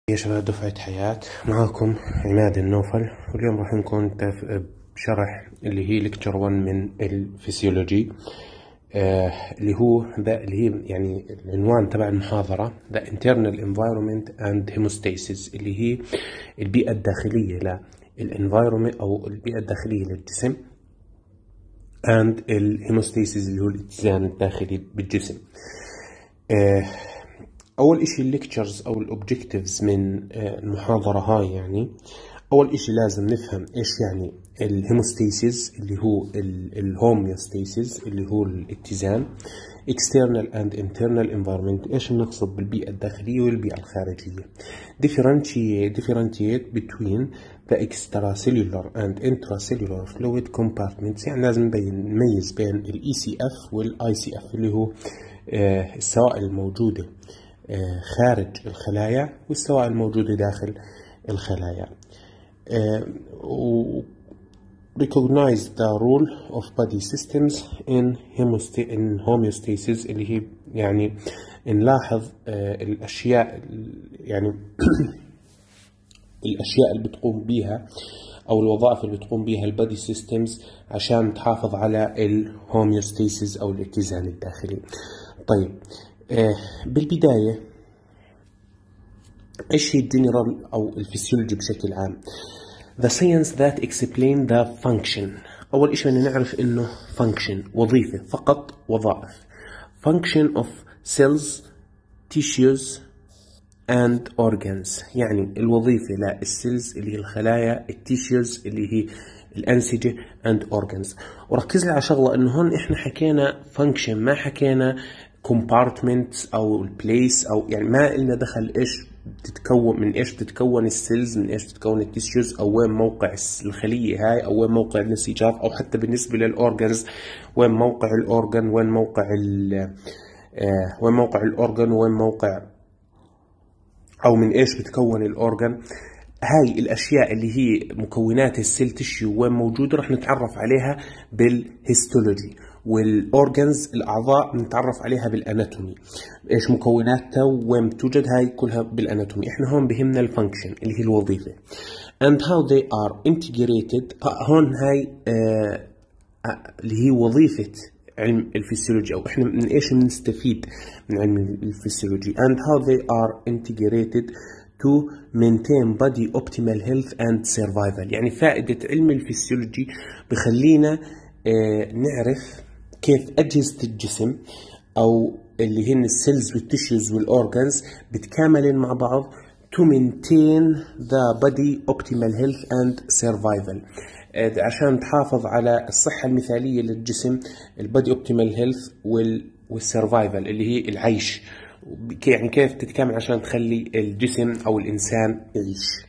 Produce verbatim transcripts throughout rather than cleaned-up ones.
يا شباب دفعة حياة، معاكم عماد النوفل، واليوم راح نكون بشرح اللي هي ليكتشر واحد من الفسيولوجي، آه اللي هو ذا اللي هي يعني العنوان تبع المحاضرة The Internal Environment and Hemostasis، اللي هي البيئة الداخلية للانفايرومنت أو البيئة الداخلية للجسم، and الهيموستاسيس اللي هو الاتزان الداخلي بالجسم. آه اول اشي الليكتشرز او الاوبجكتيفز من المحاضرة هاي، يعني اول اشي لازم نفهم ايش يعني الهيموستاسيس اللي هو الهوميوستاسيس اللي هو الاتزان، external and internal environment ايش بنقصد بالبيئة الداخلية والبيئة الخارجية، differentiate differentiate between the extracellular and intracellular fluid compartments، يعني لازم نميز بين الاي سي اف والاي سي اف اللي هو السوائل الموجودة خارج الخلايا والسوائل الموجودة داخل الخلايا. و recognize the role of body systems in homeostasis، اللي هي يعني نلاحظ الأشياء يعني الأشياء اللي بتقوم بيها أو الوظائف اللي بتقوم بيها البادي سيستمز عشان تحافظ على الهوميوستاسيس أو الاتزان الداخلي. طيب، بالبداية إيش هي الجنرال أو الفسيولوجي بشكل عام؟ The science that explain the function. أول إشي بدنا نعرف إنه function وظيفة، فقط وظائف. function of cells, tissues and organs، يعني الوظيفة للسيلز اللي هي الخلايا، التيشيوز اللي هي الأنسجة and organs. وركز لي على شغلة، إنه هون إحنا حكينا function، ما حكينا compartments أو place، أو يعني ما إلنا دخل إيش بتتكون من إيش بتتكون السيلز، من إيش بتتكون التيشيوز، أو وين موقع الخلية هاي، أو وين موقع الانسجام، أو حتى بالنسبة للأورجنز وين موقع الأورجن، وين موقع ال آه وين موقع الأورجن، وين موقع أو من إيش بتكون الأورجن. هاي الأشياء اللي هي مكونات السيل تيشيو وين موجودة رح نتعرف عليها بالهيستولوجي، والأورجنز الأعضاء نتعرف عليها بالأناتومي، إيش مكوناتها وين بتوجد، هاي كلها بالأناتومي. إحنا هون بهمنا الفانكشن اللي هي الوظيفة and how they are integrated. هون هاي آه اللي هي وظيفة علم الفسيولوجي، أو إحنا من إيش بنستفيد من علم الفسيولوجي and how they are integrated to maintain body optimal health and survival. يعني فائدة علم الفسيولوجي بخلينا آه نعرف كيف أجهزة الجسم أو اللي هن السيلز والتيشيوز والأورجنز بتكاملين مع بعض to maintain the body optimal health and survival، آه عشان تحافظ على الصحة المثالية للجسم، البادي optimal health والسرفايفل اللي هي العيش، يعني كيف تتكامل عشان تخلي الجسم أو الإنسان يعيش.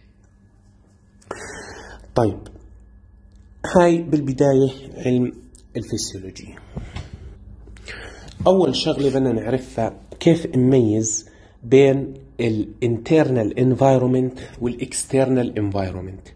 طيب، هاي بالبداية علم الفسيولوجي. أول شغلة بدنا نعرفها كيف نميز بين ال internal environment وال external environment.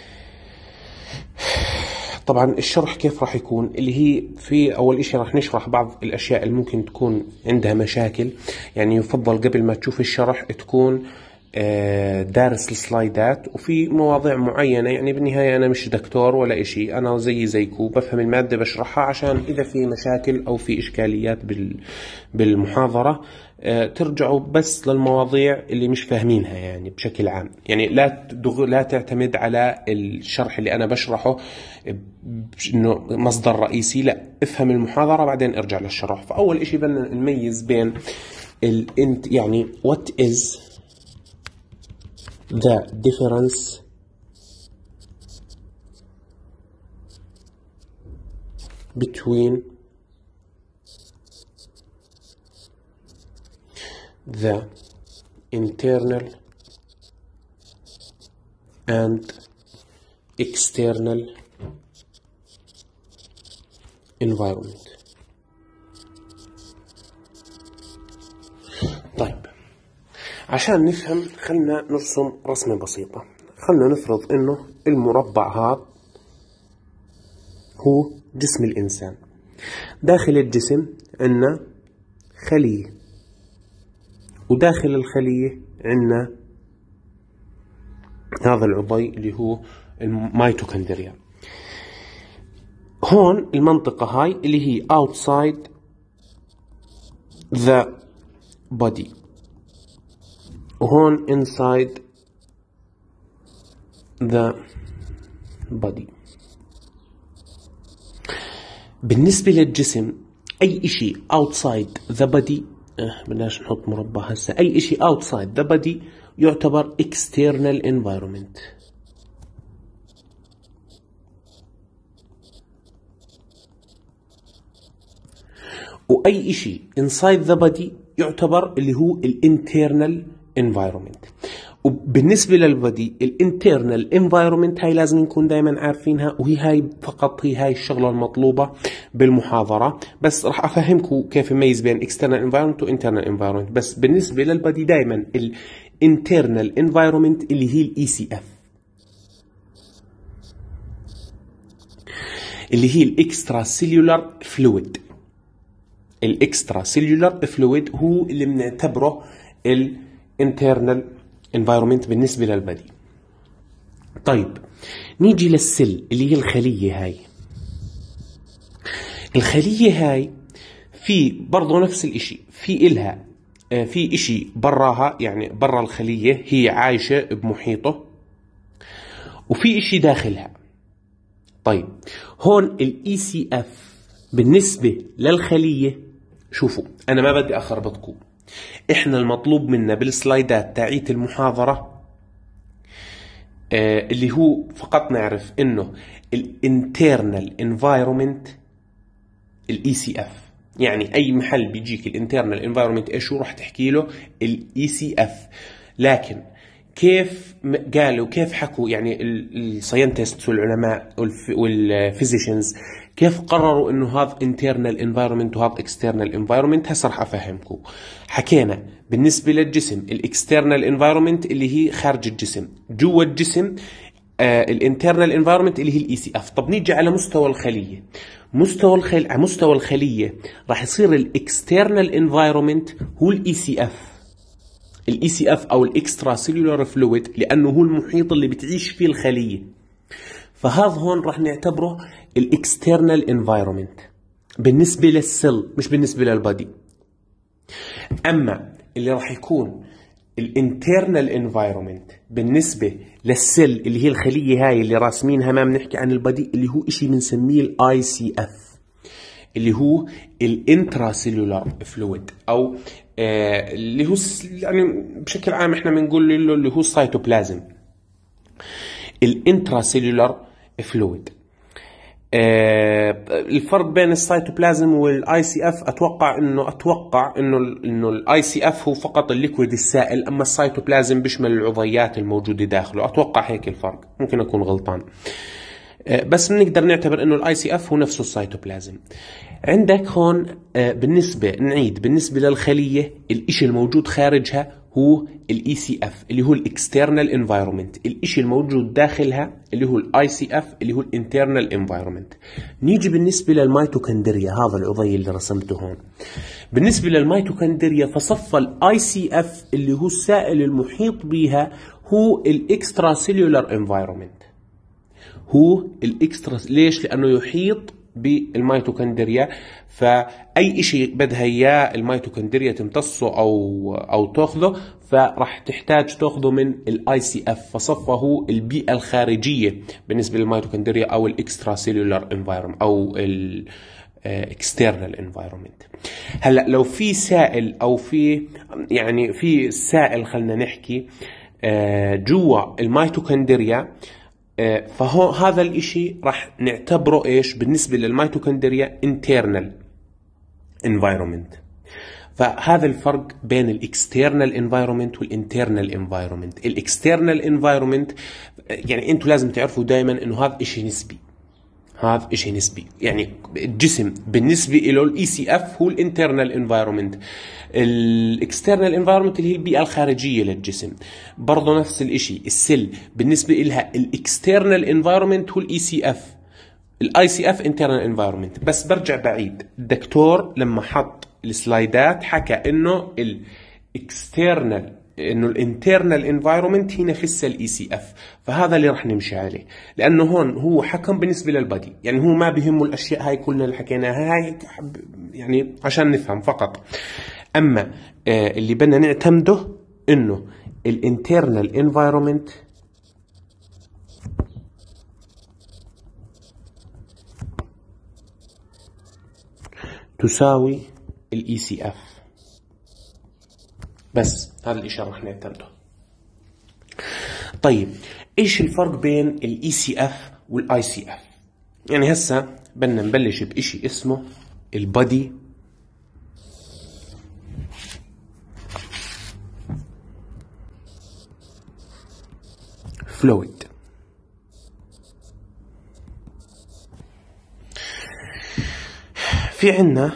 طبعا الشرح كيف راح يكون، اللي هي في أول إشي راح نشرح بعض الأشياء اللي ممكن تكون عندها مشاكل، يعني يفضل قبل ما تشوف الشرح تكون دارس السلايدات، وفي مواضيع معينة يعني بالنهاية أنا مش دكتور ولا إشي، أنا زي زيكو بفهم المادة بشرحها، عشان إذا في مشاكل أو في إشكاليات بالمحاضرة ترجعوا بس للمواضيع اللي مش فاهمينها يعني بشكل عام. يعني لا لا تعتمد على الشرح اللي أنا بشرحه إنه مصدر رئيسي، لا، افهم المحاضرة بعدين ارجع للشرح. فأول إشي بدنا نميز بين ال يعني what is the difference between the internal and external environment. طيب، عشان نفهم خلنا نرسم رسمة بسيطة. خلنا نفرض انه المربع هذا هو جسم الإنسان. داخل الجسم عندنا خلية، وداخل الخلية عندنا هذا العضي اللي هو الميتوكوندريا. هون المنطقة هاي اللي هي outside the body، وهون inside the body. بالنسبة للجسم أي إشي outside the body، اه بلاش نحط مربع هسه، أي إشي outside the body يعتبر external environment. وأي إشي inside the body يعتبر اللي هو ال internal environment. وبالنسبة للبدي الانترنال environment هاي لازم نكون دائما عارفينها، وهي هاي فقط هي هاي الشغلة المطلوبة بالمحاضرة، بس راح أفهمكم كيف نميز بين external environment و internal environment. بس بالنسبة للبدي دائما ال internal environment اللي هي ال إي سي إف، اللي هي ال extracellular fluid. ال extracellular fluid هو اللي بنعتبره ال internal environment بالنسبة للبدي. طيب نيجي للسل اللي هي الخلية. هاي الخلية هاي في برضو نفس الاشي، في إلها في اشي براها، يعني برا الخلية هي عايشة بمحيطه، وفي اشي داخلها. طيب هون الاي سي اف بالنسبة للخلية، شوفوا انا ما بدي اخربطكم، احنا المطلوب منا بالسلايدات تاعيت المحاضرة آه اللي هو فقط نعرف انه الانترنال انفايرومنت الاي سي اف. يعني اي محل بيجيك الانترنال انفايرومنت ايش راح تحكي له؟ الاي سي اف. لكن كيف قالوا كيف حكوا يعني الساينتست والعلماء والفيزيشنز كيف قرروا انه هذا internal environment وهذا external environment؟ هسه راح افهمكم. حكينا بالنسبه للجسم الاكسترنال environment اللي هي خارج الجسم، جوا الجسم آه الانترنال environment اللي هي الاي سي اف. طب نيجي على مستوى الخليه، مستوى الخل... على مستوى الخليه راح يصير الاكسترنال environment هو الاي سي اف، الاي سي اف او الاكسترا سيلولار فلويد، لانه هو المحيط اللي بتعيش فيه الخليه. فهذا هون راح نعتبره الاكسترنال انفايرومنت بالنسبه للسيل، مش بالنسبه للبادي. اما اللي راح يكون الانترنال انفايرومنت بالنسبه للسيل اللي هي الخليه هاي اللي راسمينها ما بنحكي عن البادي، اللي هو شيء بنسميه الاي سي اف، اللي هو الانترا سيلولار فلويد، او آه اللي هو يعني بشكل عام احنا بنقول له اللي هو السيتوبلازم، الانترا سيلولار فلويد. آه الفرق بين السيتوبلازم والاي سي اف اتوقع انه اتوقع انه انه الاي سي اف هو فقط الليكويد السائل، اما السيتوبلازم بيشمل العضيات الموجوده داخله. اتوقع هيك الفرق، ممكن اكون غلطان، آه بس بنقدر نعتبر انه الاي سي اف هو نفسه السيتوبلازم. عندك هون آه بالنسبه نعيد بالنسبه للخليه الاشي الموجود خارجها هو الاي سي اف اللي هو الاكسترنال انفايرومنت، الاشي الموجود داخلها اللي هو الاي سي اف اللي هو الانترنال انفايرومنت. نيجي بالنسبه للميتوكوندريا، هذا العضي اللي رسمته هون. بالنسبه للميتوكوندريا فصفى الاي سي اف اللي هو السائل المحيط بها هو الاكسترا سيلولار انفايرومنت، هو الاكسترا. ليش؟ لانه يحيط بالميتوكوندريا، فاي شيء بدها اياه الميتوكوندريا تمتصه او او تاخذه فراح تحتاج تاخذه من الاي سي اف، فصفه البيئه الخارجيه بالنسبه للميتوكوندريا او الاكسترا سيلولار انفايرمنت او الاكسترنال انفايرمنت. هلا لو في سائل او في يعني في سائل خلينا نحكي جوا الميتوكوندريا، فهو هذا الاشي راح نعتبره ايش بالنسبة للميتوكوندريا internal environment. فهذا الفرق بين الاكسترنال environment والانترنال environment. الاكسترنال environment يعني انتوا لازم تعرفوا دائما انه هذا اشي نسبي، هذا اشي نسبي. يعني الجسم بالنسبة له الاي سي اف هو الانترنال انفايرومنت، الاكسترنال انفايرومنت اللي هي البيئة الخارجية للجسم. برضو نفس الاشي السيل بالنسبة لها الاكسترنال انفايرومنت هو الاي سي اف، الاي سي اف انترنال انفايرومنت. بس برجع بعيد، الدكتور لما حط السلايدات حكى انه الاكسترنال انه الانترنال انفايرمنت هي نفسها الاي سي اف، فهذا اللي راح نمشي عليه، لانه هون هو حكم بالنسبه للبادي، يعني هو ما بيهمه الاشياء هاي كلنا اللي حكيناها هاي يعني عشان نفهم فقط. اما آه اللي بدنا نعتمده انه الانترنال انفايرمنت تساوي الاي سي اف، بس هذا الاشي راح نعتمده. طيب ايش الفرق بين الاي سي اف والاي سي اف؟ يعني هسا بدنا نبلش باشي اسمه البادي فلويد. في عنا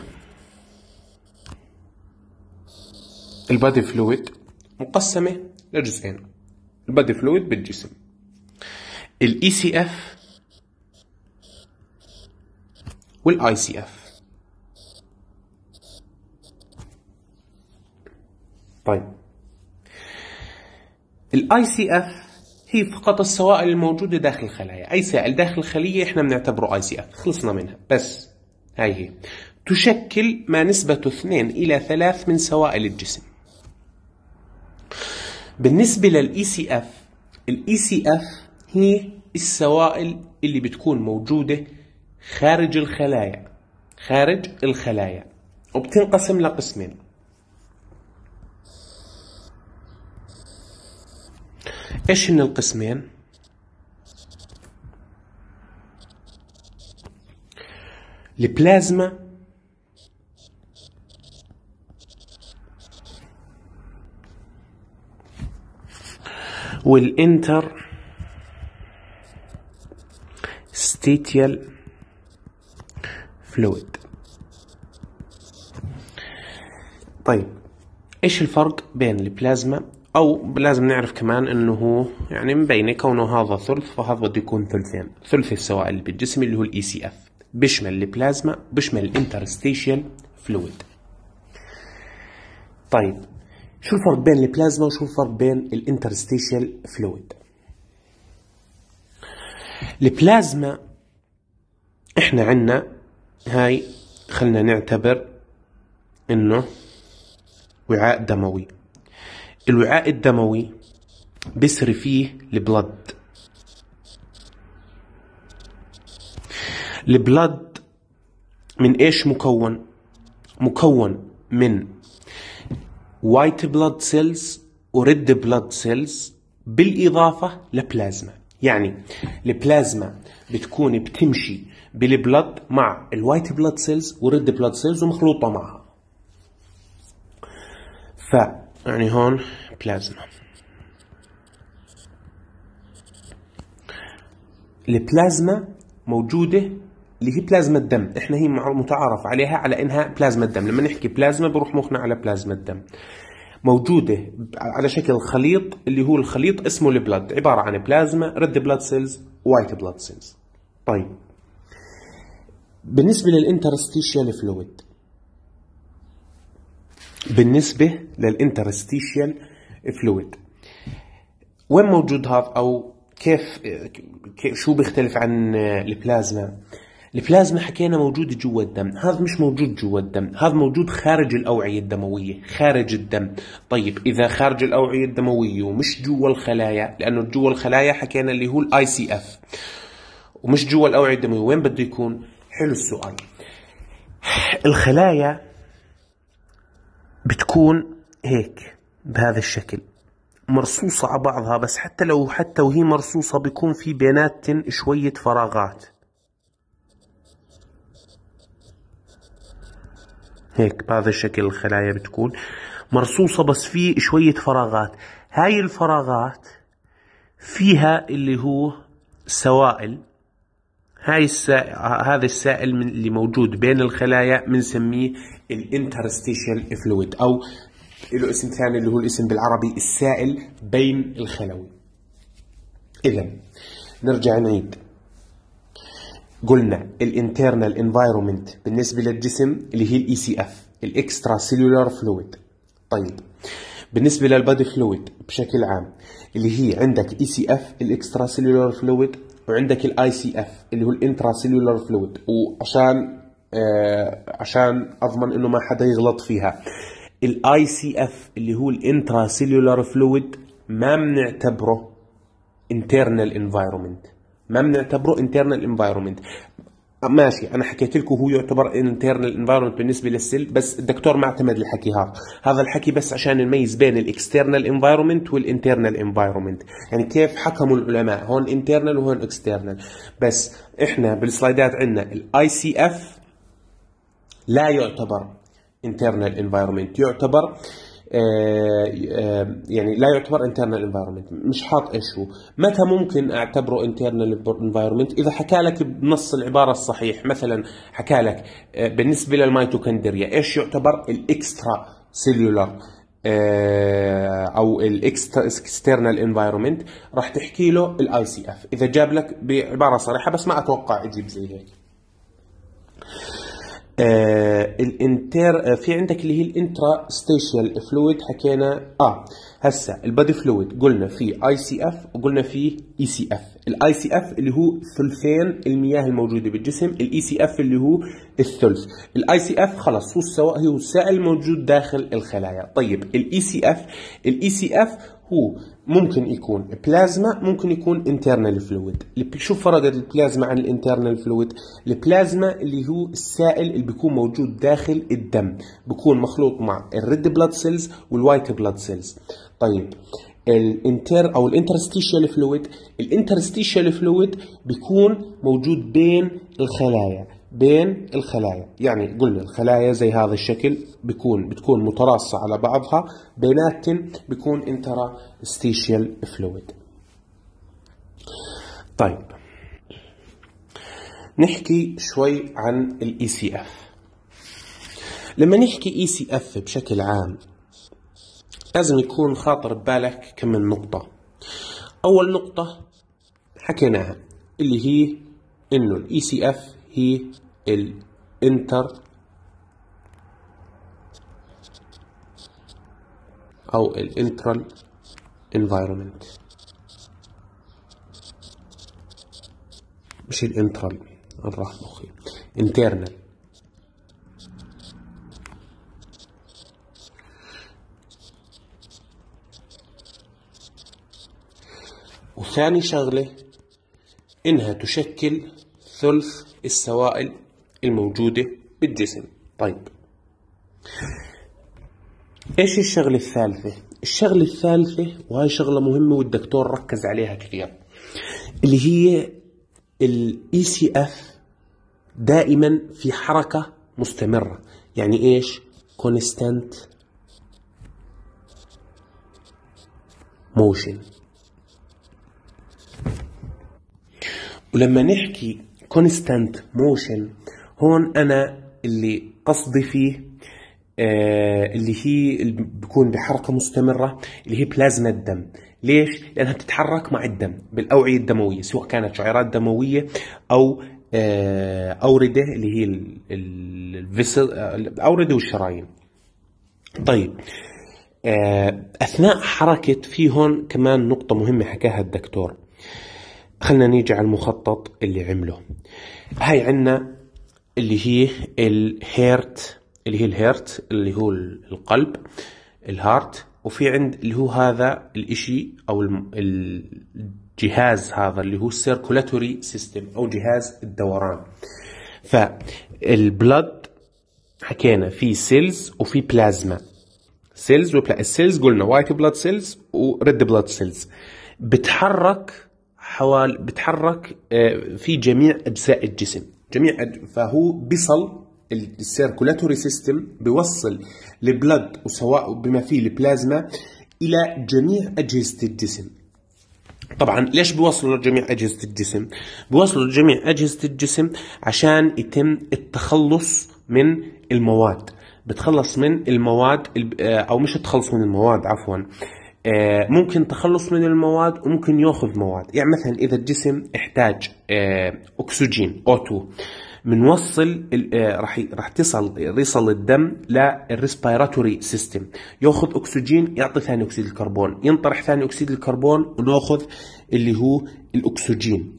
البادي فلويد مقسمة لجزئين، البادي فلويد بالجسم، الاي سي اف والاي سي اف. طيب الاي سي اف هي فقط السوائل الموجودة داخل الخلايا، اي سائل داخل الخلية احنا بنعتبره اي سي اف، خلصنا منها. بس هاي هي تشكل ما نسبته اثنين الى ثلاث من سوائل الجسم. بالنسبة للاي سي اف، الاي سي اف هي السوائل اللي بتكون موجودة خارج الخلايا، خارج الخلايا، وبتنقسم لقسمين. ايش هن القسمين؟ البلازما والانتر ستيتيال فلويد. طيب ايش الفرق بين البلازما، او لازم نعرف كمان انه هو يعني مبينه كونه هذا ثلث فهذا بده يكون ثلثين، ثلث السوائل اللي بالجسم اللي هو الاي سي اف، بيشمل البلازما بيشمل الانترستيشيال فلويد. طيب شو الفرق بين البلازما وشو الفرق بين الانترستيشيال فلويد؟ البلازما احنا عنا هاي، خلنا نعتبر انه وعاء دموي. الوعاء الدموي بيسري فيه البلد. البلد من ايش مكون؟ مكون من وايت بلاد سيلز وريد بلاد سيلز بالاضافه لبلازما. يعني البلازما بتكون بتمشي بالبلد مع الوايت بلاد سيلز وريد بلاد سيلز ومخلوطه معها. ف يعني هون بلازما، البلازما موجودة اللي هي بلازما الدم، احنا هي متعارف عليها على انها بلازما الدم. لما نحكي بلازما بروح مخنا على بلازما الدم، موجودة على شكل خليط اللي هو الخليط اسمه البلد، عبارة عن بلازما ريد بلاد سيلز وايت بلاد سيلز. طيب بالنسبة للانترستيشيال فلويد، بالنسبة للانترستيشيال فلويد وين موجود هذا، او كيف, كيف شو بيختلف عن البلازما؟ البلازما حكينا موجود جوا الدم، هذا مش موجود جوا الدم، هذا موجود خارج الأوعية الدموية، خارج الدم. طيب إذا خارج الأوعية الدموية ومش جوا الخلايا، لأنه جوا الخلايا حكينا اللي هو الاي سي اف، ومش جوا الأوعية الدموية، وين بده يكون؟ حلو السؤال. الخلايا بتكون هيك بهذا الشكل مرصوصة على بعضها، بس حتى لو حتى وهي مرصوصة بيكون في بيناتن شوية فراغات هيك بهذا الشكل. الخلايا بتكون مرصوصة بس في شوية فراغات، هاي الفراغات فيها اللي هو سوائل. هاي السائل، هذا السائل من اللي موجود بين الخلايا بنسميه الانترستيشيال فلويد، او له اسم ثاني اللي هو الاسم بالعربي السائل بين الخلوي. اذا نرجع نعيد، قلنا الانترنال انفايرومنت بالنسبه للجسم اللي هي الاي سي اف، الاكسترا سيلولار فلويد. طيب بالنسبة للبادي فلويد بشكل عام اللي هي عندك اي سي اف الاكسترا سيلولار فلويد، وعندك الاي سي اف اللي هو الانترا سيلولار فلويد. وعشان آه عشان اضمن انه ما حدا يغلط فيها، الاي سي اف اللي هو الانترا سيلولار فلويد ما بنعتبره internal environment، ما بنعتبره internal environment. ماشي، انا حكيت لكم هو يعتبر internal environment بالنسبه للسيل، بس الدكتور ما اعتمد الحكي هذا هذا الحكي بس عشان نميز بين الاكسترنال environment والانترنال environment. يعني كيف حكموا العلماء، هون internal وهون external. بس احنا بالسلايدات عندنا الاي سي اف لا يعتبر internal environment، يعتبر آه آه يعني لا يعتبر internal environment. مش حاط ايش هو. متى ممكن اعتبره internal environment؟ اذا حكى لك بنص العباره الصحيح، مثلا حكى لك آه بالنسبه للميتوكوندريا ايش يعتبر الاكسترا سيلولار آه او الاكسترنال انفايرمنت، راح تحكي له الاي سي اف اذا جاب لك بعباره صريحه، بس ما اتوقع يجيب زي هيك. آه الانتر آه في عندك اللي هي الانترا ستيشيال فلويد حكينا. اه هسه البادي فلويد قلنا فيه اي سي اف وقلنا فيه اي سي اف. الاي سي اف اللي هو ثلثين المياه الموجوده بالجسم، الاي سي اف اللي هو الثلث. الاي سي اف خلص هو السوائل، هو السائل الموجود داخل الخلايا. طيب الاي سي اف، الاي سي اف هو ممكن يكون بلازما، ممكن يكون انترنال فلويد. شو فرق البلازما عن الانترنال فلويد؟ البلازما اللي هو السائل اللي بيكون موجود داخل الدم، بيكون مخلوط مع الريد بلاد سيلز والوايت بلاد سيلز. طيب الانتر او الانترستيشيال فلويد، الانترستيشيال فلويد بيكون موجود بين الخلايا، بين الخلايا. يعني قلنا الخلايا زي هذا الشكل بيكون بتكون متراصة على بعضها، بيناتهم بيكون انترستيشيال فلويد. طيب نحكي شوي عن الاي سي اف. لما نحكي اي سي اف بشكل عام لازم يكون خاطر ببالك كم من نقطة. اول نقطة حكيناها اللي هي انه الاي سي اف هي الانتر او الانترال انفايرمنت، مش الانترال، راح مخي انترنال. وثاني شغلة إنها تشكل ثلث السوائل الموجودة بالجسم. طيب إيش الشغلة الثالثة؟ الشغلة الثالثة وهي شغلة مهمة والدكتور ركز عليها كثير، اللي هي ال إي سي إف دائما في حركة مستمرة. يعني إيش؟ constant motion. ولما نحكي constant motion هون أنا اللي قصدي فيه آه اللي هي اللي بيكون بحركة مستمرة اللي هي بلازما الدم. ليش؟ لأنها بتتحرك مع الدم بالأوعية الدموية، سواء كانت شعيرات دموية أو آه أوردة اللي هي الفيسل، الأوردة والشرايين. طيب آه أثناء حركة، في هون كمان نقطة مهمة حكاها الدكتور. خلنا نيجي على المخطط اللي عمله. هاي عنا اللي هي الهيرت، اللي هي الهيرت اللي هو القلب، الهارت. وفي عند اللي هو هذا الاشي او الجهاز هذا اللي هو السيركولاتوري سيستم او جهاز الدوران. فالبلد حكينا في سيلز وفي بلازما. سيلز وبلا السيلز قلنا وايت بلاد سيلز وريد بلاد سيلز، بتحرك حوالي بتحرك في جميع أجزاء الجسم، جميع أج... فهو بيصل السيركولاتوري سيستم بيوصل البلد وسواء بما فيه البلازما إلى جميع أجهزة الجسم. طبعا ليش بيوصلوا لجميع أجهزة الجسم؟ بيوصلوا لجميع أجهزة الجسم عشان يتم التخلص من المواد. بتخلص من المواد أو مش تخلص من المواد عفوا ممكن تخلص من المواد وممكن ياخذ مواد. يعني مثلا إذا الجسم احتاج أكسجين أو تو، بنوصل راح راح تصل يصل الدم للريسبيراتوري سيستم، ياخذ اكسجين يعطي ثاني اكسيد الكربون، ينطرح ثاني اكسيد الكربون وناخذ اللي هو الاكسجين.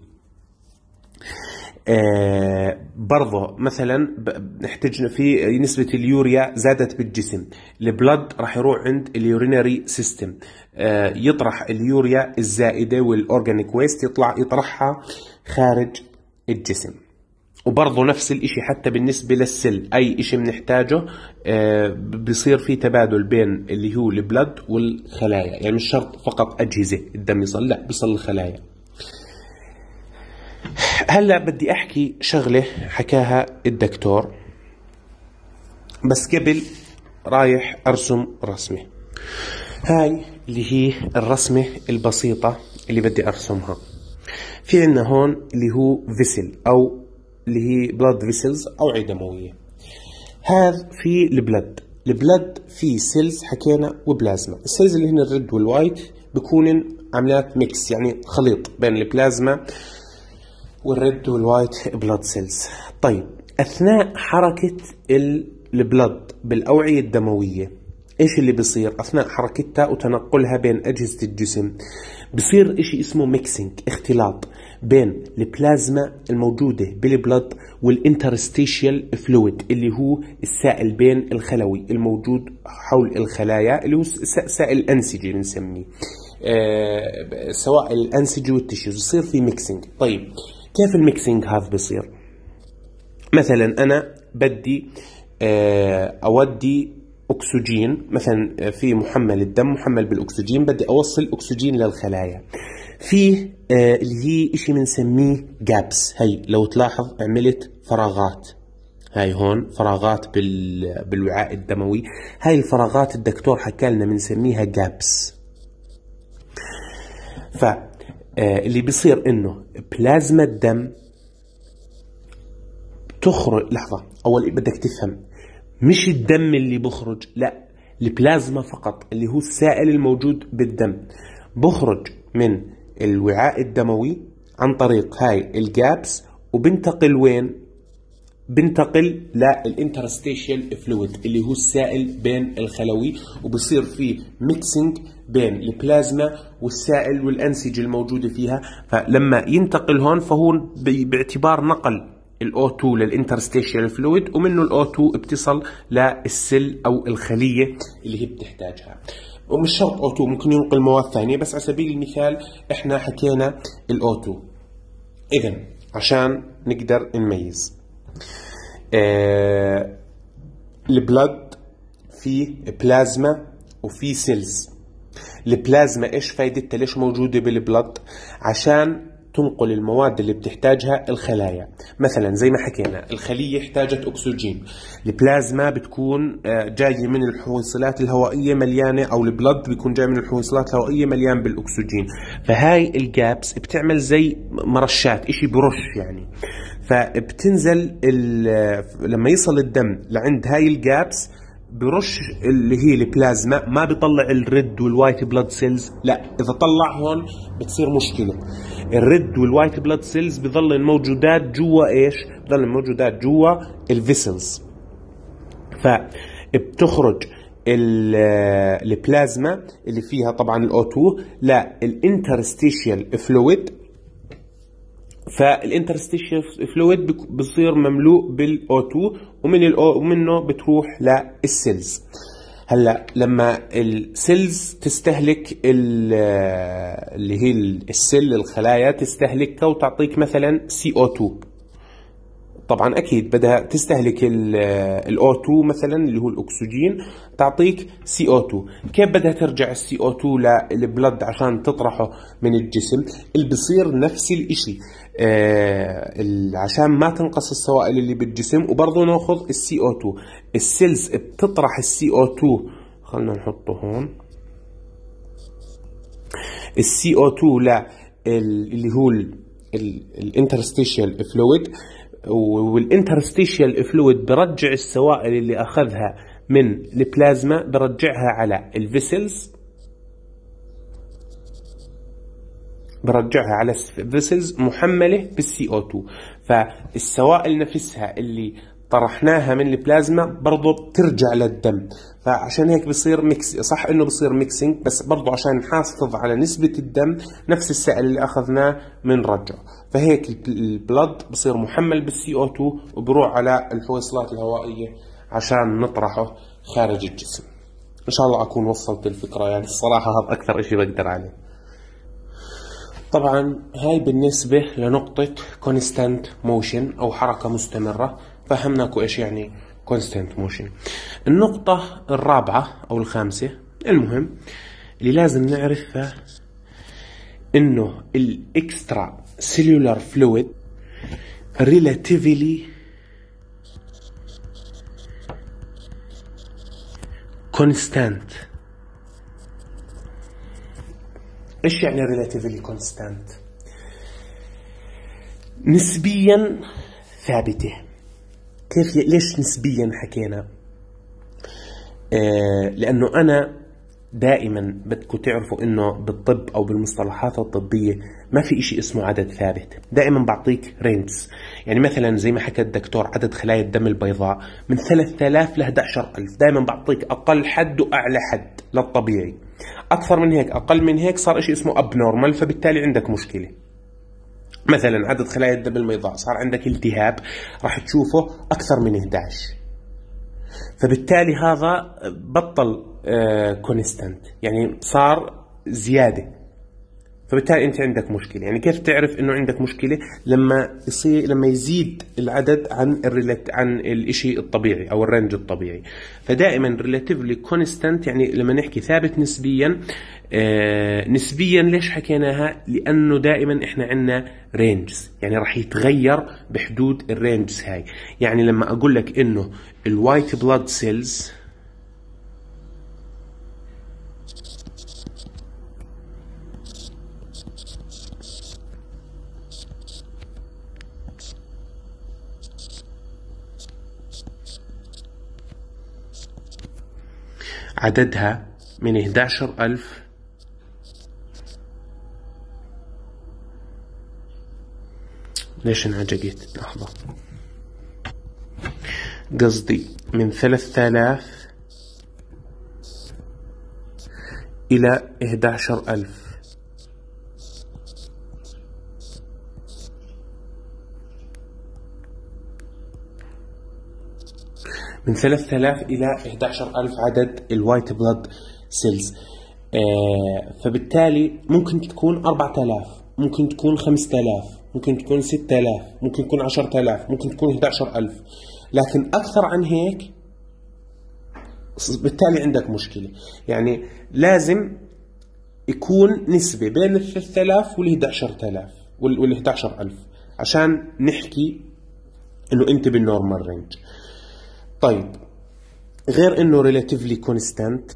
آه برضه مثلا نحتاج في نسبة اليوريا زادت بالجسم، البلد راح يروح عند اليورينري سيستم، آه يطرح اليوريا الزائدة والأورجانيك ويست يطلع يطرحها خارج الجسم. وبرضه نفس الاشي حتى بالنسبة للسل، اي اشي بنحتاجه آه بصير في تبادل بين اللي هو البلد والخلايا، يعني مش شرط فقط اجهزة الدم يصل، لا بيصل الخلايا. هلا بدي احكي شغلة حكاها الدكتور، بس قبل رايح ارسم رسمة. هاي اللي هي الرسمة البسيطة اللي بدي ارسمها. في عندنا هون اللي هو فيسل او اللي هي بلاد فيسلز اوعية دموية. هذا في البلد، البلد في سيلز حكينا وبلازما. السيلز اللي هنا الريد والوايت بكون عمليات ميكس، يعني خليط بين البلازما والريد والوايت بلاد سيلز. طيب اثناء حركة البلد بالاوعية الدموية ايش اللي بيصير اثناء حركتها وتنقلها بين اجهزة الجسم؟ بصير اشي اسمه ميكسينج، اختلاط بين البلازما الموجودة بالبلد والانترستيشيال فلويد اللي هو السائل بين الخلوي الموجود حول الخلايا، اللي هو سائل الانسجة بنسميه، آه سواء الانسجة والتشيز، بصير في ميكسينج. طيب كيف الميكسينج هذا بصير؟ مثلا انا بدي آه اودي اكسجين، مثلا في محمل الدم محمل بالاكسجين، بدي اوصل اكسجين للخلايا. فيه آه اللي هي اشي بنسميه جابس. هي لو تلاحظ عملت فراغات، هاي هون فراغات بال بالوعاء الدموي. هاي الفراغات الدكتور حكى لنا بنسميها جابس. ف اللي بيصير انه بلازما الدم تخرج. لحظة، اول بدك تفهم مش الدم اللي بخرج، لا البلازما فقط اللي هو السائل الموجود بالدم بخرج من الوعاء الدموي عن طريق هاي الجابس، وبنتقل وين؟ بنتقل للانترستيشيال فلويد اللي هو السائل بين الخلوي، وبصير في ميكسينج بين البلازما والسائل والأنسجة الموجودة فيها. فلما ينتقل هون فهو باعتبار نقل الأو تو للانترستيشيال فلويد، ومنه الأو تو بتصل للسل أو الخلية اللي هي بتحتاجها. ومش شرط أو تو، ممكن ينقل مواد ثانية، بس على سبيل المثال احنا حكينا الأو تو. إذن عشان نقدر نميز آه البلد في بلازما وفي سيلز. البلازما ايش فايدتها؟ ليش موجودة بالبلد؟ عشان تنقل المواد اللي بتحتاجها الخلايا. مثلا زي ما حكينا الخلية احتاجت اكسجين، البلازما بتكون جاية من الحويصلات الهوائية مليانة، او البلد بيكون جاي من الحويصلات الهوائية مليان بالاكسجين. فهاي الجابس بتعمل زي مرشات، اشي برش يعني. فبتنزل لما يصل الدم لعند هاي الجابس برش اللي هي البلازما، ما بيطلع الريد والوايت بلاد سيلز، لا اذا طلع هون بتصير مشكلة. الريد والوايت بلاد سيلز بظل موجودات جوا ايش؟ بظل موجودات جوا الفيسلز. فبتخرج البلازما اللي فيها طبعا الاو تو للانترستيشيال فلويد، فالانترستيشيال فلويد بصير مملوء بالاو تو، ومن الاو ومنه بتروح للسيلز. هلا لما السيلز تستهلك اللي هي السيل الخلايا تستهلكها وتعطيك مثلا سي او تو، طبعا اكيد بدها تستهلك الاو تو مثلا اللي هو الاكسجين، تعطيك سي او تو. كيف بدها ترجع السي او تو للبلد عشان تطرحه من الجسم؟ اللي بصير نفس الاشي آه عشان ما تنقص السوائل اللي بالجسم، وبرضه ناخذ السي او تو. السيلز بتطرح السي او تو، خلنا نحطه هون، السي او تو ل اللي هو الانترستيشيال فلويد، والانترستيشيال فلويد برجع السوائل اللي اخذها من البلازما برجعها على الفيسلز، برجعها على الفيسلز محمله بالسي او تو. فالسوائل نفسها اللي طرحناها من البلازما برضو بترجع للدم، فعشان هيك بصير ميكس. صح انه بصير ميكسينج، بس برضو عشان نحافظ على نسبة الدم نفس السائل اللي اخذناه من رجعه، فهيك البلد بصير محمل بالسي او اثنين وبروح على الحويصلات الهوائية عشان نطرحه خارج الجسم. ان شاء الله اكون وصلت الفكرة، يعني الصراحة هذا اكثر اشي بقدر عليه. طبعا هاي بالنسبة لنقطة constant motion او حركة مستمرة، فهمناكو ايش يعني constant motion. النقطة الرابعة او الخامسة المهم اللي لازم نعرفها انه الاكسترا cellular fluid relatively constant. ايش يعني relatively constant؟ نسبيا ثابتة. كيف ليش نسبيا حكينا؟ آه لانه انا دائما بدكم تعرفوا انه بالطب او بالمصطلحات الطبية ما في اشي اسمه عدد ثابت، دائما بعطيك رينجز. يعني مثلا زي ما حكى الدكتور عدد خلايا الدم البيضاء من ثلاثة آلاف ل أحد عشر ألف، دائما بعطيك اقل حد واعلى حد للطبيعي. اكثر من هيك اقل من هيك صار اشي اسمه abnormal، فبالتالي عندك مشكلة. مثلا عدد خلايا الدم البيضاء صار عندك التهاب راح تشوفه اكثر من أحد عشر، فبالتالي هذا بطل كونستانت، يعني صار زيادة، فبالتالي انت عندك مشكلة. يعني كيف تعرف انه عندك مشكلة؟ لما يصير لما يزيد العدد عن الريلات عن الاشي الطبيعي او الرنج الطبيعي. فدائما relatively constant يعني لما نحكي ثابت نسبيا. آه نسبيا ليش حكيناها؟ لانه دائما احنا عندنا رينجز، يعني راح يتغير بحدود الرينجز هاي. يعني لما اقول لك انه الوايت بلاد سيلز عددها من أحد عشر ألف ليش انعجقت؟ لحظة، قصدي من ثلاثة آلاف إلى أحد عشر ألف. من ثلاثة آلاف إلى أحد عشر ألف عدد الوايت بلاد سيلز. آه فبالتالي ممكن تكون أربعة آلاف، ممكن تكون خمسة آلاف، ممكن تكون ستة آلاف، ممكن تكون عشرة آلاف، ممكن تكون أحد عشر ألف، لكن أكثر عن هيك بالتالي عندك مشكلة. يعني لازم يكون نسبة بين ال ثلاثة آلاف وال أحد عشر آلاف وال أحد عشر ألف عشان نحكي إنه أنت بالنورمال رينج. طيب غير انه relatively constant.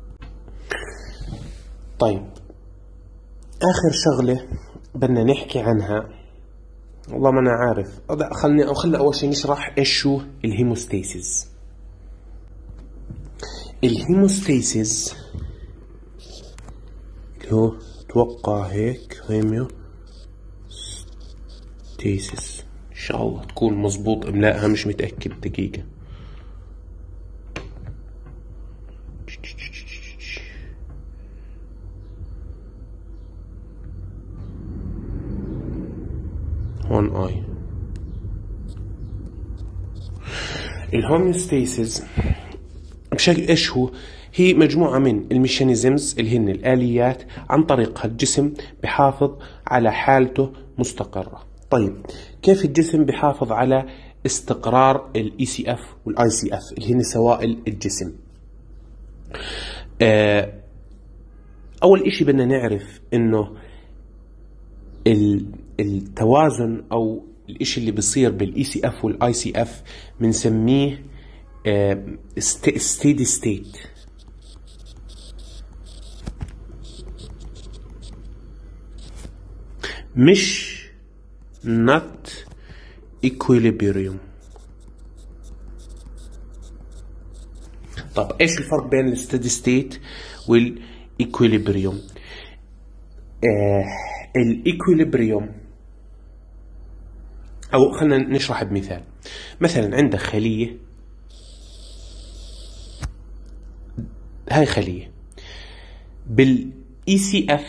طيب اخر شغلة بدنا نحكي عنها، والله ما انا عارف، خلني او خلنا اول شيء نشرح ايش شو الهيموستاسيس. الهيموستاسيس اللي هو توقع هيك هيموستاسيس، ان شاء الله تكون مزبوط املائها، مش متأكد، دقيقة. هون اي الهوميوستاسيس بشكل ايش هو؟ هي مجموعة من الميكانيزمز اللي هن الآليات عن طريقها الجسم بحافظ على حالته مستقرة. طيب كيف الجسم بحافظ على استقرار الاي سي اف والاي سي اف اللي هن سوائل الجسم؟ آه اول اشي بدنا نعرف انه التوازن او الاشي اللي بيصير بالاي سي اف والاي سي اف بنسميه ستيدي ستيت. مش not equilibrium. طب ايش الفرق بين الستيدي ستيت والايكويليبريوم؟ آه الايكويليبريوم أو خلينا نشرح بمثال. مثلا عندك خلية، هاي خلية بالإي سي إف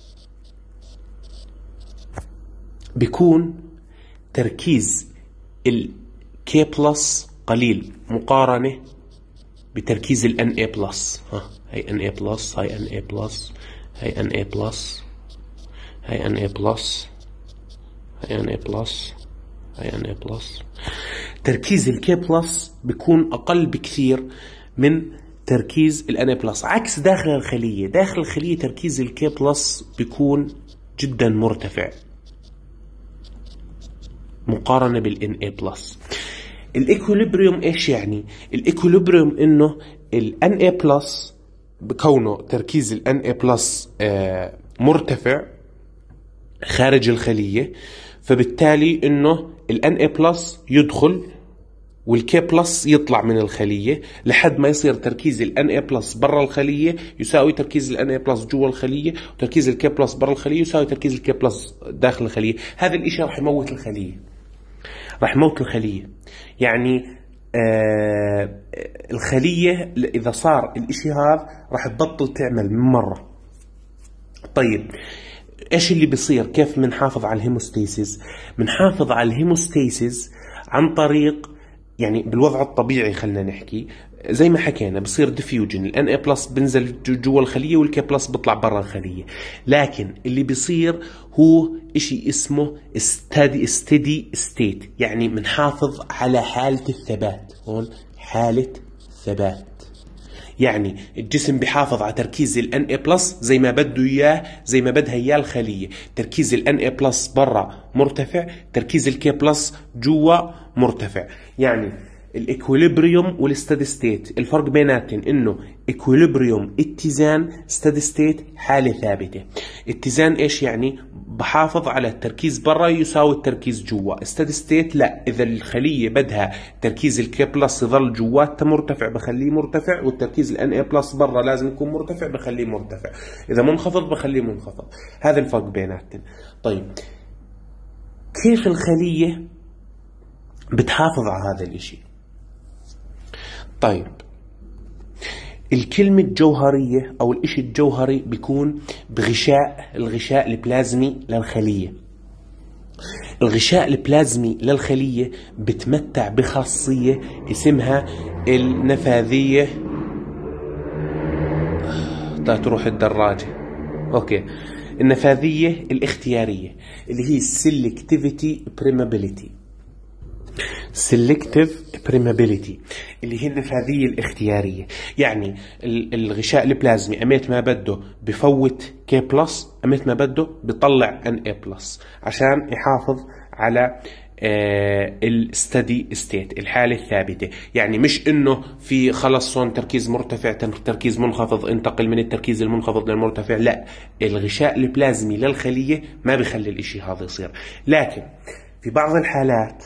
بيكون تركيز الكي بلس قليل مقارنة بتركيز ال ان اي بلس. ها هاي ان اي بلس، هاي ان اي بلس، هاي ان اي بلس، هاي ان اي بلس، هاي ان اي بلس، هاي ان اي بلس. تركيز الكي بلس بيكون اقل بكثير من تركيز ال ان اي بلس، عكس داخل الخلية. داخل الخلية تركيز الكي بلس بيكون جدا مرتفع مقارنة بالان اي بلس. الايكوليبريوم ايش يعني؟ الايكوليبريوم انه الان اي بلس بكونه تركيز الان اي بلس مرتفع خارج الخلية، فبالتالي انه الان اي بلس يدخل والكي بلس يطلع من الخلية لحد ما يصير تركيز الان اي بلس برا الخلية يساوي تركيز الان اي بلس جوا الخلية، وتركيز الكي بلس برا الخلية يساوي تركيز الكي بلس داخل الخلية. هذا الاشي راح يموت الخلية، راح يموت الخلية. يعني آه الخلية إذا صار الإشي هذا راح تبطل تعمل من مرة. طيب إيش اللي بيصير؟ كيف بنحافظ على الهيموستاسيس؟ بنحافظ على الهيموستاسيس عن طريق، يعني بالوضع الطبيعي خلنا نحكي زي ما حكينا بصير ديفيوجن، الان اي بلس بنزل جوا الخلية والكي بلس بيطلع برا الخلية. لكن اللي بيصير هو اشي اسمه steady steady state، يعني بنحافظ على حالة الثبات. هون حالة ثبات، يعني الجسم بيحافظ على تركيز ال ان اي بلس زي ما بده اياه، زي ما بدها اياه الخلية. تركيز ال ان اي بلس برا مرتفع، تركيز الكي بلس جوا مرتفع. يعني الايكوليبريوم والستادي ستيت الفرق بيناتهم انه ايكوليبريوم اتزان، ستادي ستيت حالة ثابتة. اتزان ايش يعني؟ بحافظ على التركيز برا يساوي التركيز جوا. ستادي ستيت لا، اذا الخلية بدها تركيز الكي بلس يظل جواتها مرتفع بخليه مرتفع، والتركيز الان اي بلس برا لازم يكون مرتفع بخليه مرتفع، اذا منخفض بخليه منخفض. هذا الفرق بيناتهم. طيب كيف الخلية بتحافظ على هذا الاشي؟ طيب الكلمة الجوهرية أو الإشي الجوهري بيكون بغشاء، الغشاء البلازمي للخلية. الغشاء البلازمي للخلية بتمتع بخاصية اسمها النفاذية. تروح الدراجة. أوكي. النفاذية الاختيارية اللي هي selectivity permeability. selective permeability اللي هي النفاذية الاختيارية. يعني الغشاء البلازمي أميت ما بده بفوت كي بلس، أميت ما بده بيطلع ان اي بلس عشان يحافظ على الستدي ستيت، الحالة الثابتة. يعني مش انه في خلص صون تركيز مرتفع تركيز منخفض انتقل من التركيز المنخفض للمرتفع، لا، الغشاء البلازمي للخلية ما بيخلي الاشي هذا يصير. لكن في بعض الحالات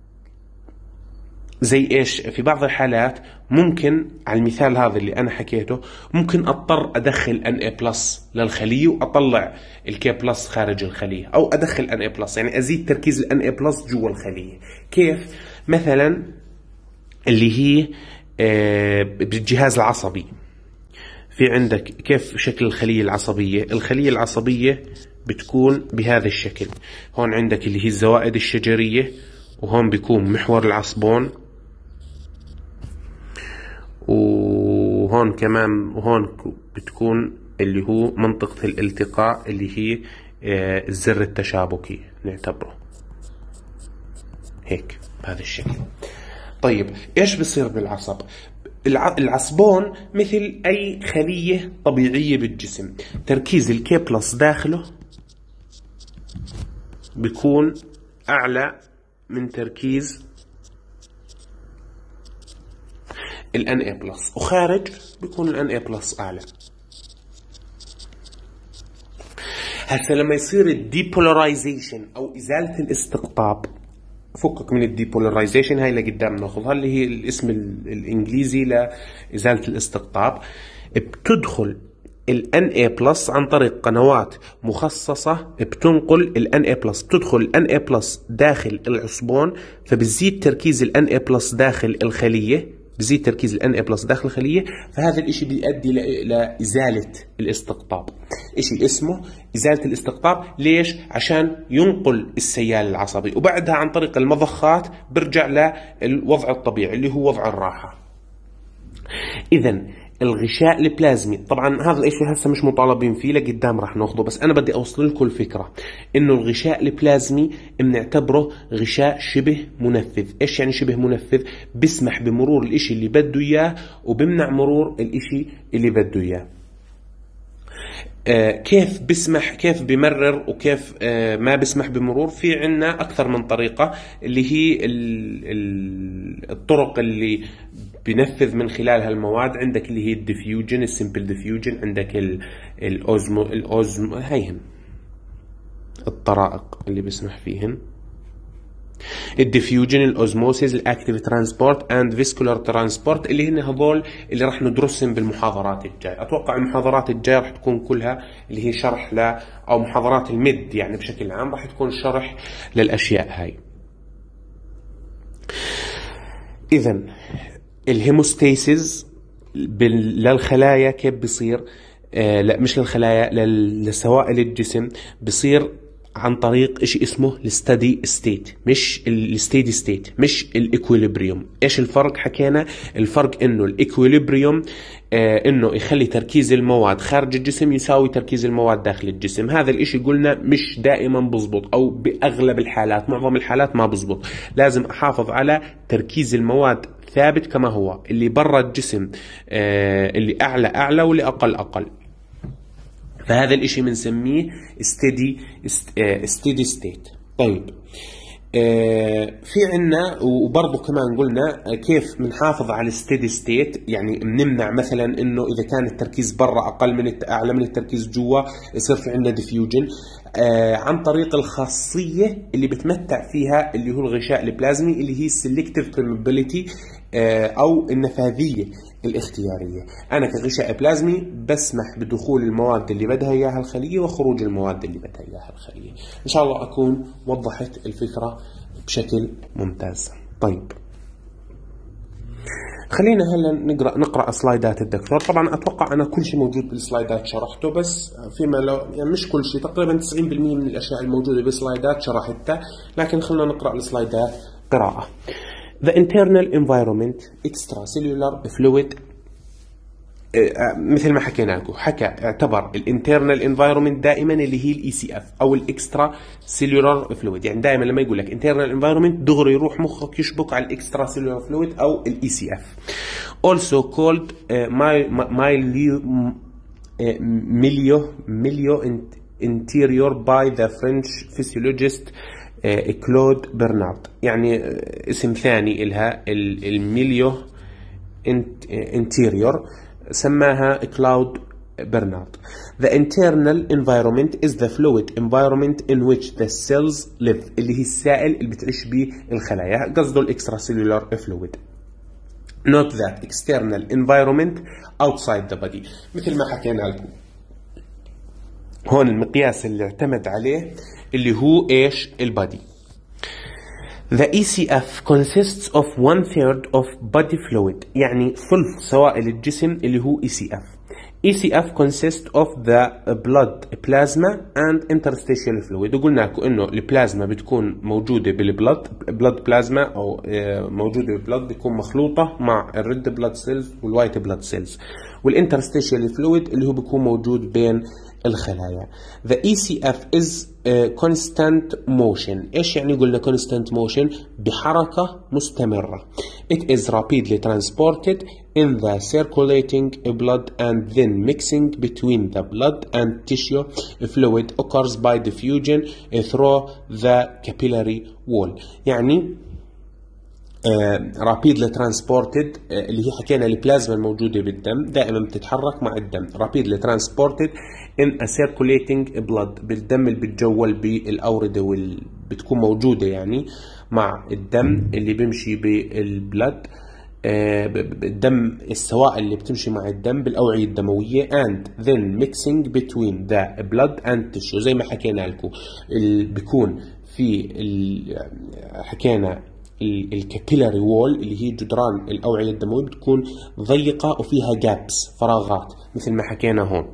زي ايش؟ في بعض الحالات ممكن على المثال هذا اللي انا حكيته ممكن اضطر ادخل ان اي بلس للخليه واطلع الكي بلس خارج الخليه، او ادخل ان اي بلس يعني ازيد تركيز الان اي بلس جوا الخليه. كيف؟ مثلا اللي هي بالجهاز العصبي، في عندك كيف شكل الخليه العصبيه؟ الخليه العصبيه بتكون بهذا الشكل. هون عندك اللي هي الزوائد الشجريه، وهون بيكون محور العصبون، وهون كمان وهون بتكون اللي هو منطقة الالتقاء اللي هي الزر التشابكي نعتبره هيك بهذا الشكل. طيب ايش بصير بالعصب؟ العصبون مثل اي خلية طبيعية بالجسم، تركيز الكي بلس داخله بيكون اعلى من تركيز ال ان اي بلس، وخارج بيكون ال ان اي بلس اعلى. هسه لما يصير الديبولاريزيشن او ازالة الاستقطاب، فكك من الديبولاريزيشن هاي لقدام ناخذها اللي هي الاسم الانجليزي لازالة الاستقطاب، بتدخل ال إن إيه بلس عن طريق قنوات مخصصة بتنقل ال إن إيه بلس، بتدخل ال إن إيه بلس داخل العصبون، فبزيد تركيز ال إن إيه بلس داخل الخلية، بزيد تركيز ال إن إيه بلس داخل الخلية، فهذا الاشي بيؤدي لإزالة الاستقطاب، اشي اسمه إزالة الاستقطاب. ليش؟ عشان ينقل السيال العصبي، وبعدها عن طريق المضخات برجع للوضع الطبيعي اللي هو وضع الراحة. إذن الغشاء البلازمي، طبعا هذا الاشي هسه مش مطالبين فيه، لقدام راح ناخذه، بس انا بدي اوصل لكم الفكره انه الغشاء البلازمي بنعتبره غشاء شبه منفذ. ايش يعني شبه منفذ؟ بسمح بمرور الاشي اللي بده اياه وبمنع مرور الاشي اللي بده اياه. آه كيف بسمح، كيف بمرر، وكيف آه ما بسمح بمرور؟ في عنا اكثر من طريقه، اللي هي ال ال الطرق اللي بنفذ من خلالها المواد. عندك اللي هي الديفيوجن، السمبل ديفيوجن، عندك الاوزمو الاوزمو هيهم الطرائق اللي بسمح فيهن، الديفيوجن، الاوزموسيس، الاكتيف ترانسبورت اند فيسكولار ترانسبورت، اللي هن هذول اللي راح ندرسهم بالمحاضرات الجايه. اتوقع المحاضرات الجايه راح تكون كلها اللي هي شرح ل او محاضرات الميد يعني بشكل عام راح تكون شرح للاشياء هاي. اذا الهيموستاسيس للخلايا كيف بصير؟ آه لا مش للخلايا، لسوائل الجسم، بصير عن طريق اشي اسمه الستدي ستيت، مش الستيدي ستيت، مش الايكويليبريوم. ايش الفرق؟ حكينا الفرق انه الايكويليبريوم آه انه يخلي تركيز المواد خارج الجسم يساوي تركيز المواد داخل الجسم. هذا الاشي قلنا مش دائما بزبط، او باغلب الحالات، معظم الحالات ما بزبط. لازم احافظ على تركيز المواد ثابت كما هو، اللي برا الجسم آه اللي اعلى اعلى واللي اقل اقل. فهذا الاشي بنسميه steady steady state. طيب آه في عنا وبرضه كمان قلنا كيف بنحافظ على steady state، يعني بنمنع مثلا انه اذا كان التركيز برا اقل من اعلى من التركيز جوا يصير في عنا diffusion آه عن طريق الخاصية اللي بتمتع فيها اللي هو الغشاء البلازمي، اللي هي selective permeability آه او النفاذية الاختيارية. أنا كغشاء بلازمي بسمح بدخول المواد اللي بدها إياها الخلية وخروج المواد اللي بدها إياها الخلية. إن شاء الله أكون وضحت الفكرة بشكل ممتاز. طيب خلينا هلا نقرأ نقرأ سلايدات الدكتور. طبعا أتوقع أنا كل شيء موجود بالسلايدات شرحته، بس فيما لو يعني مش كل شيء، تقريبا تسعين بالمئة من الأشياء الموجودة بالسلايدات شرحتها، لكن خلينا نقرأ السلايدات قراءة. The internal environment extracellular fluid مثل ما حكينا لكم، حكى اعتبر الانترنال انفايرمنت دائما اللي هي الاي سي اف او الاكسترا سيلولار فلويد. يعني دائما لما يقول لك انترنال انفايرمنت دغري يروح مخك يشبك على الاكسترا سيلولار فلويد او الاي سي اف. also called ميليو ميليو interior by the French physiologist كلود برنارد. يعني اسم ثاني إلها الميليو انتيريور سماها كلاود برنارد. The internal environment is the fluid environment in which the cells live، اللي هي السائل اللي بتعيش به الخلايا، قصده الاكسترا سيلولار فلويد. Not that external environment outside the body. مثل ما حكينا لكم هون المقياس اللي اعتمد عليه اللي هو ايش؟ البادي. The إي سي إف consists of one third of body fluid، يعني ثلث سوائل الجسم اللي هو إي سي إف. إي سي إف consists of the blood plasma and interstitial fluid. وقلنا لكم انه البلازما بتكون موجوده بالبلد، blood plasma او موجوده بالبلد بتكون مخلوطه مع الريد بلاد سيلز والوايت بلاد سيلز، والانترستيشيال فلويد اللي هو بيكون موجود بين الخلايا. The إي سي إف is uh, constant motion. ايش يعني قلنا constant motion؟ بحركة مستمرة. It is rapidly transported in the circulating blood and then mixing between the blood and tissue fluid occurs by diffusion through the capillary wall. يعني rapidly transported uh, اللي هي حكينا البلازما الموجودة بالدم دائما بتتحرك مع الدم. rapidly transported in a circulating blood، بالدم اللي بتجول بالأوردة واللي بتكون موجودة يعني مع الدم اللي بيمشي بالبلد الدم السوائل اللي بتمشي مع الدم بالأوعية الدموية and then mixing between the blood and tissue. زي ما حكينا لكم بيكون في حكينا الكابيلاري وول اللي هي جدران الأوعية الدموية بتكون ضيقة وفيها جابس فراغات مثل ما حكينا هون.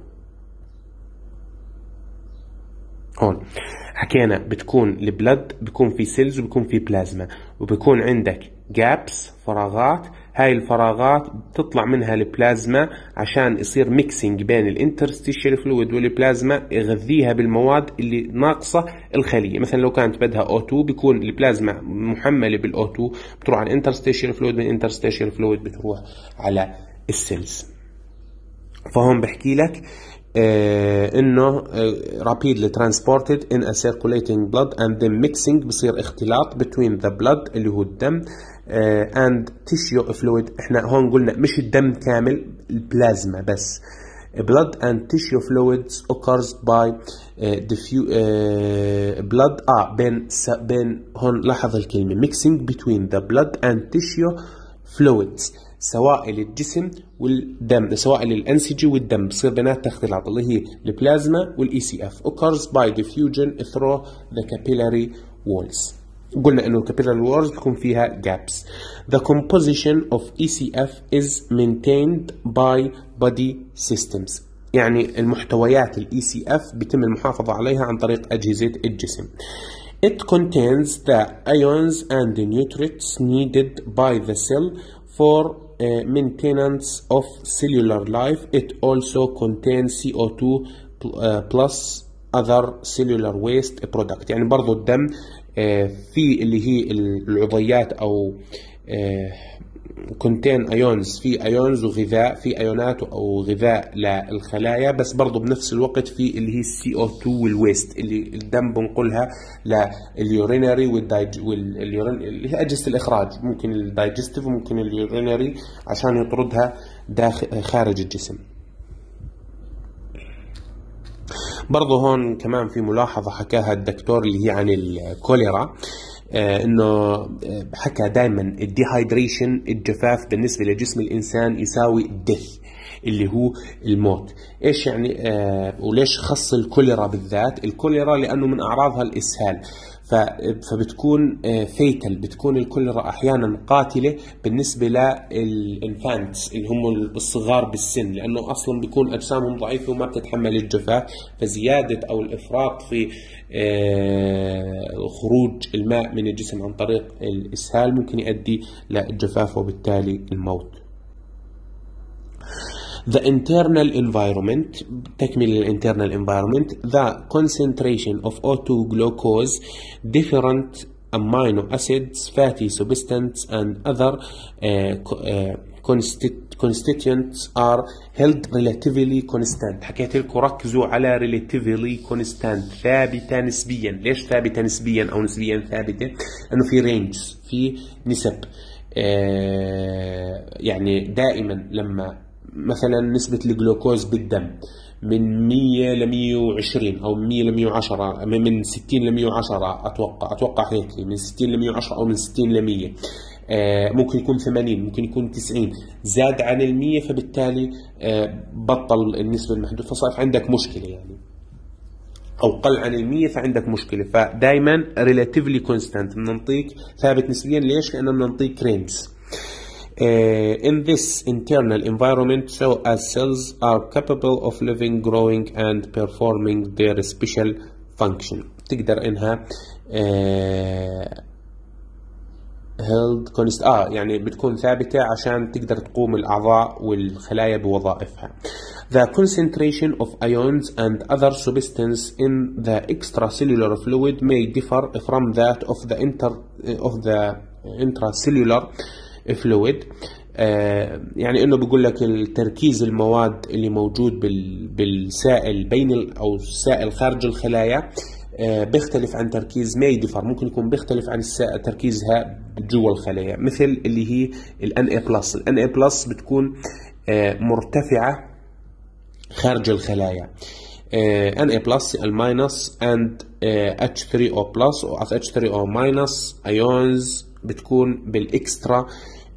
هون حكينا بتكون البلد بيكون في سيلز وبيكون في بلازما وبيكون عندك جابس فراغات. هاي الفراغات بتطلع منها البلازما عشان يصير ميكسينج بين الانترستيشيال فلويد والبلازما يغذيها بالمواد اللي ناقصة الخلية. مثلا لو كانت بدها أو تو بيكون البلازما محملة بالأو تو بتروح على الانترستيشيال فلويد، من الانترستيشيال فلويد بتروح على السيلز. فهم بحكي لك آه انه uh, rapidly transported in a circulating blood and then mixing بصير اختلاط between the blood اللي هو الدم uh, and tissue fluid. احنا هون قلنا مش الدم كامل، البلازما بس. blood and tissue fluids occurs by uh, diffuse uh, blood اه بين بين هون لاحظ الكلمة mixing between the blood and tissue fluids. سوائل الجسم والدم، سوائل الأنسجة والدم بصير بيناتها اختلاط اللي هي البلازما والإي سي إف occurs by diffusion through the capillary walls. قلنا إنه الكابيلاري walls بتكون فيها gaps. The composition of إي سي إف is maintained by body systems. يعني المحتويات الإي سي إف بيتم المحافظة عليها عن طريق أجهزة الجسم. It contains the ions and the nutrients needed by the cell for Uh, maintenance of cellular life. It also contains C O two uh, plus other cellular waste product. يعني برضو الدم uh, في اللي هي العضيات أو uh, contain ions، في ions وغذاء، في ايونات او غذاء للخلايا، بس برضو بنفس الوقت في اللي هي السي او تو والويست اللي الدم بنقلها لليورينري واليورين اللي هي اجهزه الاخراج، ممكن الدايجستيف وممكن اليورينري عشان يطردها داخل خارج الجسم. برضو هون كمان في ملاحظة حكاها الدكتور اللي هي عن الكوليرا، آه انه حكى دائما الديهايدريشن الجفاف بالنسبة لجسم الانسان يساوي الدث اللي هو الموت. ايش يعني آه وليش خص الكوليرا بالذات؟ الكوليرا لانه من اعراضها الاسهال، فبتكون فيتل، بتكون الكوليرا احيانا قاتله بالنسبه للانفانتس اللي هم الصغار بالسن، لانه اصلا بيكون اجسامهم ضعيفه وما بتتحمل الجفاف، فزياده او الافراط في خروج الماء من الجسم عن طريق الاسهال ممكن يؤدي للجفاف وبالتالي الموت. The internal environment، تكمل ال internal environment، the concentration of O two glucose, different amino acids, fatty substances and other uh, uh, constituents are held relatively constant. حكيت لكم ركزوا على relatively constant، ثابتة نسبيا. ليش ثابتة نسبيا أو نسبيا ثابتة؟ لأنه في ranges، في نسب، آه يعني دائما لما مثلا نسبة الجلوكوز بالدم من مية ل مية وعشرين أو من مية ل مية وعشرة، من ستين ل مية وعشرة أتوقع أتوقع هيك، من ستين ل مية وعشرة أو من ستين ل مية، آه ممكن يكون ثمانين، ممكن يكون تسعين، زاد عن المية فبالتالي آه بطل النسبة المحدودة فصار عندك مشكلة يعني، أو قل عن المية فعندك مشكلة. فدايما relatively constant بننطيك ثابت نسبيا. ليش؟ لأنه بننطيك range. Uh, in this internal environment, so as cells are capable of living, growing and performing their special function. تقدر انها uh, held constant اه يعني بتكون ثابتة عشان تقدر تقوم الأعضاء والخلايا بوظائفها. The concentration of ions and other substances in the extracellular fluid may differ from that of the inter of the intracellular فلويد. آه يعني انه بيقول لك التركيز المواد اللي موجود بالسائل بين او السائل خارج الخلايا آه بيختلف عن تركيز ما يدفر، ممكن يكون بيختلف عن تركيزها جوا الخلايا، مثل اللي هي الان اي بلس. الان اي بلس بتكون آه مرتفعه خارج الخلايا، ان اي بلس الماينس اند اتش ثري او بلس او اتش ثري او ماينس ايونز بتكون بالاكسترا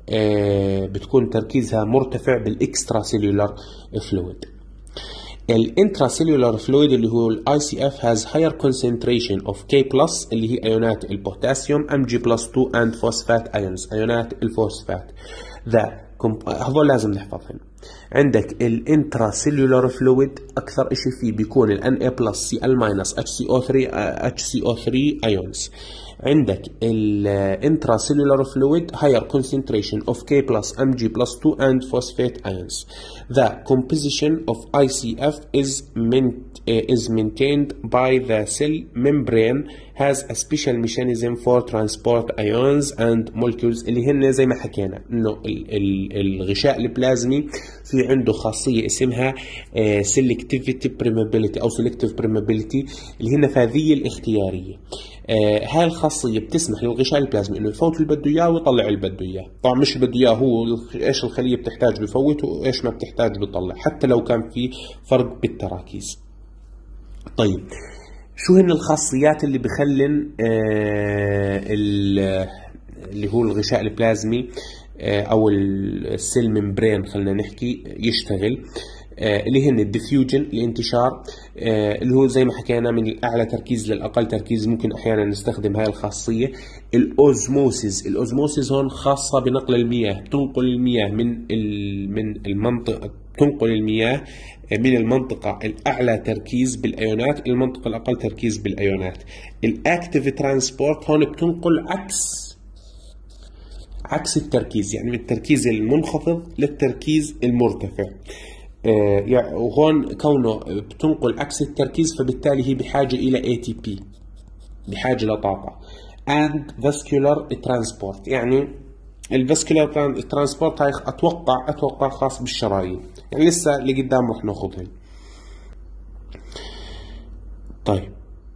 آه بتكون تركيزها مرتفع بالاكسترا سيلولار فلويد. الانتراسيلولار فلويد اللي هو الاي سي اف has higher concentration of K plus اللي هي ايونات البوتاسيوم Mg plus two and phosphate ions ايونات الفوسفات. ذا هذول لازم نحفظهم. عندك الانتراسيلولار فلويد اكثر شيء فيه بيكون ال Na plus Cl minus H C O three H C O three ions. عندك الانتراسيلولار فلويد higher concentration of K plus Mg plus two and phosphate ions. The composition of I C F is, uh, is maintained by the cell membrane has a special mechanism for transport ions and molecules اللي هن زي ما حكينا انه الغشاء البلازمي في عنده خاصية اسمها uh, selectivity permeability او selective permeability اللي هي النفاذية الاختيارية. آه هاي الخاصية بتسمح للغشاء البلازمي انه يفوت اللي بده اياه ويطلع اللي بده اياه. طبعا مش اللي بده اياه هو ايش الخلية بتحتاج بفوت وايش ما بتحتاج بيطلع، حتى لو كان في فرق بالتراكيز. طيب شو هن الخاصيات اللي بخلن آه اللي هو الغشاء البلازمي آه او السيل ممبرين خلينا نحكي يشتغل؟ آه اللي هن الديفيوجن الانتشار، آه اللي هو زي ما حكينا من الاعلى تركيز للاقل تركيز ممكن احيانا نستخدم هاي الخاصيه. الاوزموسيس، الاوزموسيس هون خاصه بنقل المياه، تنقل المياه من من المنطقه تنقل المياه من المنطقة الأعلى تركيز بالأيونات إلى المنطقة الأقل تركيز بالأيونات. الأكتيف ترانسبورت هون بتنقل عكس عكس التركيز، يعني من التركيز المنخفض للتركيز المرتفع. آه يعني وهون كونه بتنقل عكس التركيز فبالتالي هي بحاجة إلى إيه تي بي، بحاجة لطاقة. and vascular transport، يعني الفاسكولار ترانسبورت هاي اتوقع اتوقع خاص بالشرايين، يعني لسه اللي قدام رح ناخذهم. طيب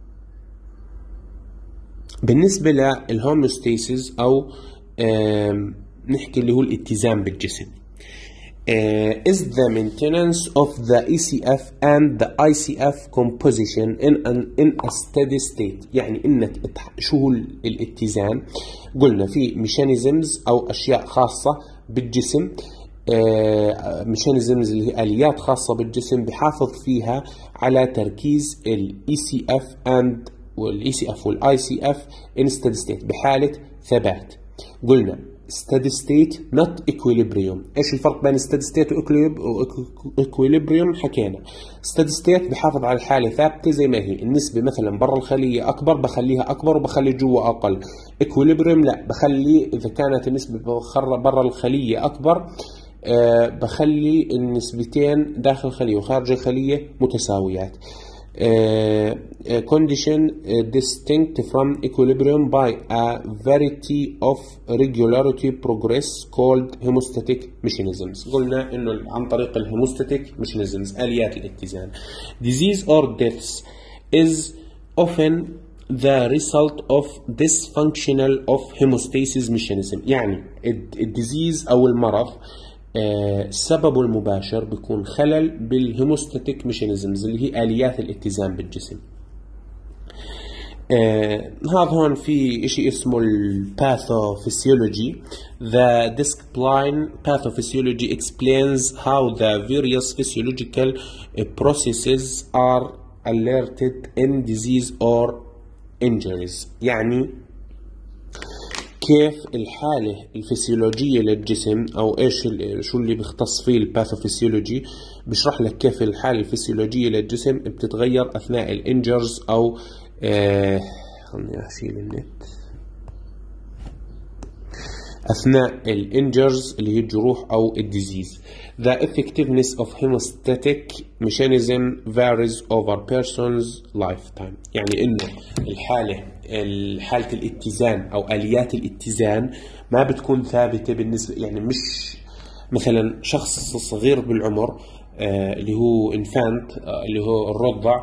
بالنسبة للهوموستاسيس او نحكي اللي هو الاتزان بالجسم. Uh, is the maintenance of the E C F and the I C F composition in an in a steady state. يعني انك شو هو الاتزان؟ قلنا في ميكانيزمز او اشياء خاصة بالجسم، ميكانيزمز اللي هي اليات خاصة بالجسم بحافظ فيها على تركيز ال E C F and وال E C F وال I C F in steady state بحالة ثبات. قلنا steady state not equilibrium. ايش الفرق بين steady state و equilibrium؟ حكينا steady state بحافظ على الحالة ثابتة زي ما هي، النسبة مثلا برا الخلية أكبر بخليها أكبر وبخلي جوا أقل. equilibrium لا، بخلي إذا كانت النسبة برا الخلية أكبر أه بخلي النسبتين داخل الخلية وخارج الخلية متساويات. Uh, a condition uh, distinct from equilibrium by a variety of regularity progress called hemostatic mechanisms. قلنا إنه عن طريق الهيموستاتيك mechanisms آليات الاتزان. Disease or deaths is often the result of dysfunctional of hemostasis mechanism. يعني الديزيز أو المرض آه سببه المباشر بيكون خلل بالهيموستاتيك ميكانيزمز اللي هي آليات الاتزان بالجسم. آه هذا هون في شيء اسمه الباثوفيسيولوجي. The discipline pathophysiology explains how the various physiological processes are alerted in disease or injuries. يعني كيف الحالة الفسيولوجية للجسم أو إيش شو اللي بيختص فيه الباثوفيسيولوجي، بشرح لك كيف الحالة الفسيولوجية للجسم بتتغير أثناء الانجرز أو آه خلني أشيل النت أثناء الانجرز اللي هي الجروح أو الديزيز. The effectiveness of hemostatic mechanism varies over person's lifetime. يعني إنه الحالة حالة الاتزان أو آليات الاتزان ما بتكون ثابتة بالنسبة، يعني مش مثلا شخص صغير بالعمر آه اللي هو انفانت آه اللي هو الرضع،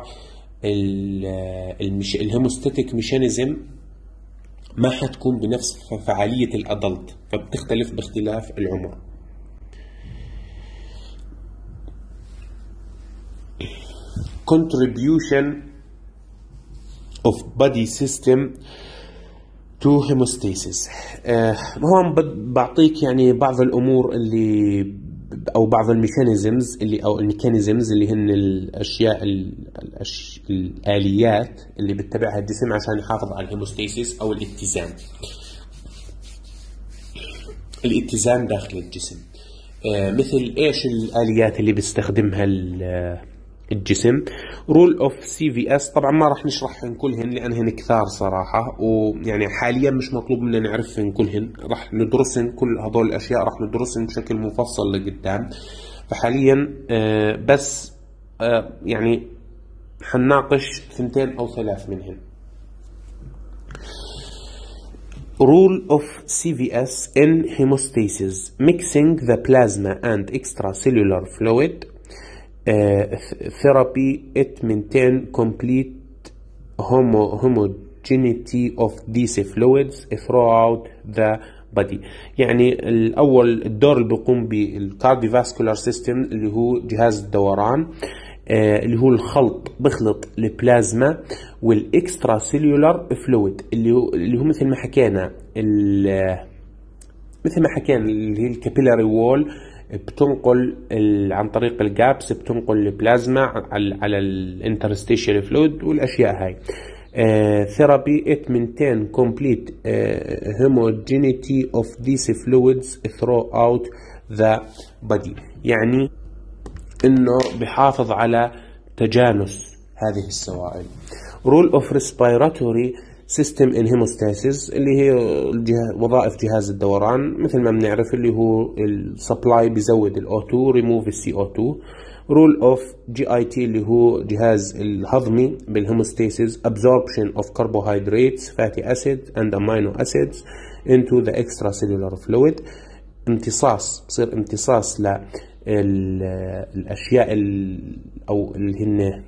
الهيموستاتيك ميكانيزم ما حتكون بنفس فعالية الأدلت، فبتختلف باختلاف العمر. Contribution of body system to hemostasis. آه هون بعطيك يعني بعض الأمور اللي أو بعض الميكانيزمز اللي أو الميكانيزمز اللي هن الأشياء الأش... الآليات اللي بتتبعها الجسم عشان يحافظ على الهيموستاسيس أو الاتزان. الاتزان داخل الجسم. آه مثل إيش الآليات اللي بيستخدمها الجسم؟ رول اوف سي في اس. طبعا ما راح نشرحهن كلهن لانهن كثار صراحه، ويعني حاليا مش مطلوب منا نعرفهن كلهن، راح ندرسهن كل هذول الاشياء راح ندرسهن بشكل مفصل لقدام. فحاليا بس يعني حنناقش ثنتين او ثلاث منهن. Rule of C V S in hemostasis: mixing the plasma and extracellular fluid. Uh, therapy it maintain complete homo homogeneity of these fluids throughout the body. يعني الأول الدور اللي بيقوم بالكارديوفاسكولار سيستم اللي هو جهاز الدوران، uh, اللي هو الخلط بخلط البلازما والاكسترا سيلولار فلويد اللي هو اللي هو مثل ما حكينا مثل ما حكينا اللي هي الكابيلاري وول، بتنقل عن طريق الجابس بتنقل البلازما على الانترستيشيال فلويد والاشياء هاي. ثيرابي ات مينتين كومبليت هوموجينيتي اوف ذيس فلويدز throughout ذا بودي، يعني انه بحافظ على تجانس هذه السوائل. رول اوف ريسبيراتوري سيستم ان هيموستاسيس اللي هي وظائف جهاز الدوران مثل ما بنعرف اللي هو السبلاي بيزود الاو تو، ريموف السي او تو. رول اوف جي اي تي اللي هو جهاز الهضمي بالهيموستاسيس: absorption of carbohydrates, fatty acids and amino acids into the extracellular fluid. امتصاص بصير امتصاص للاشياء او اللي هن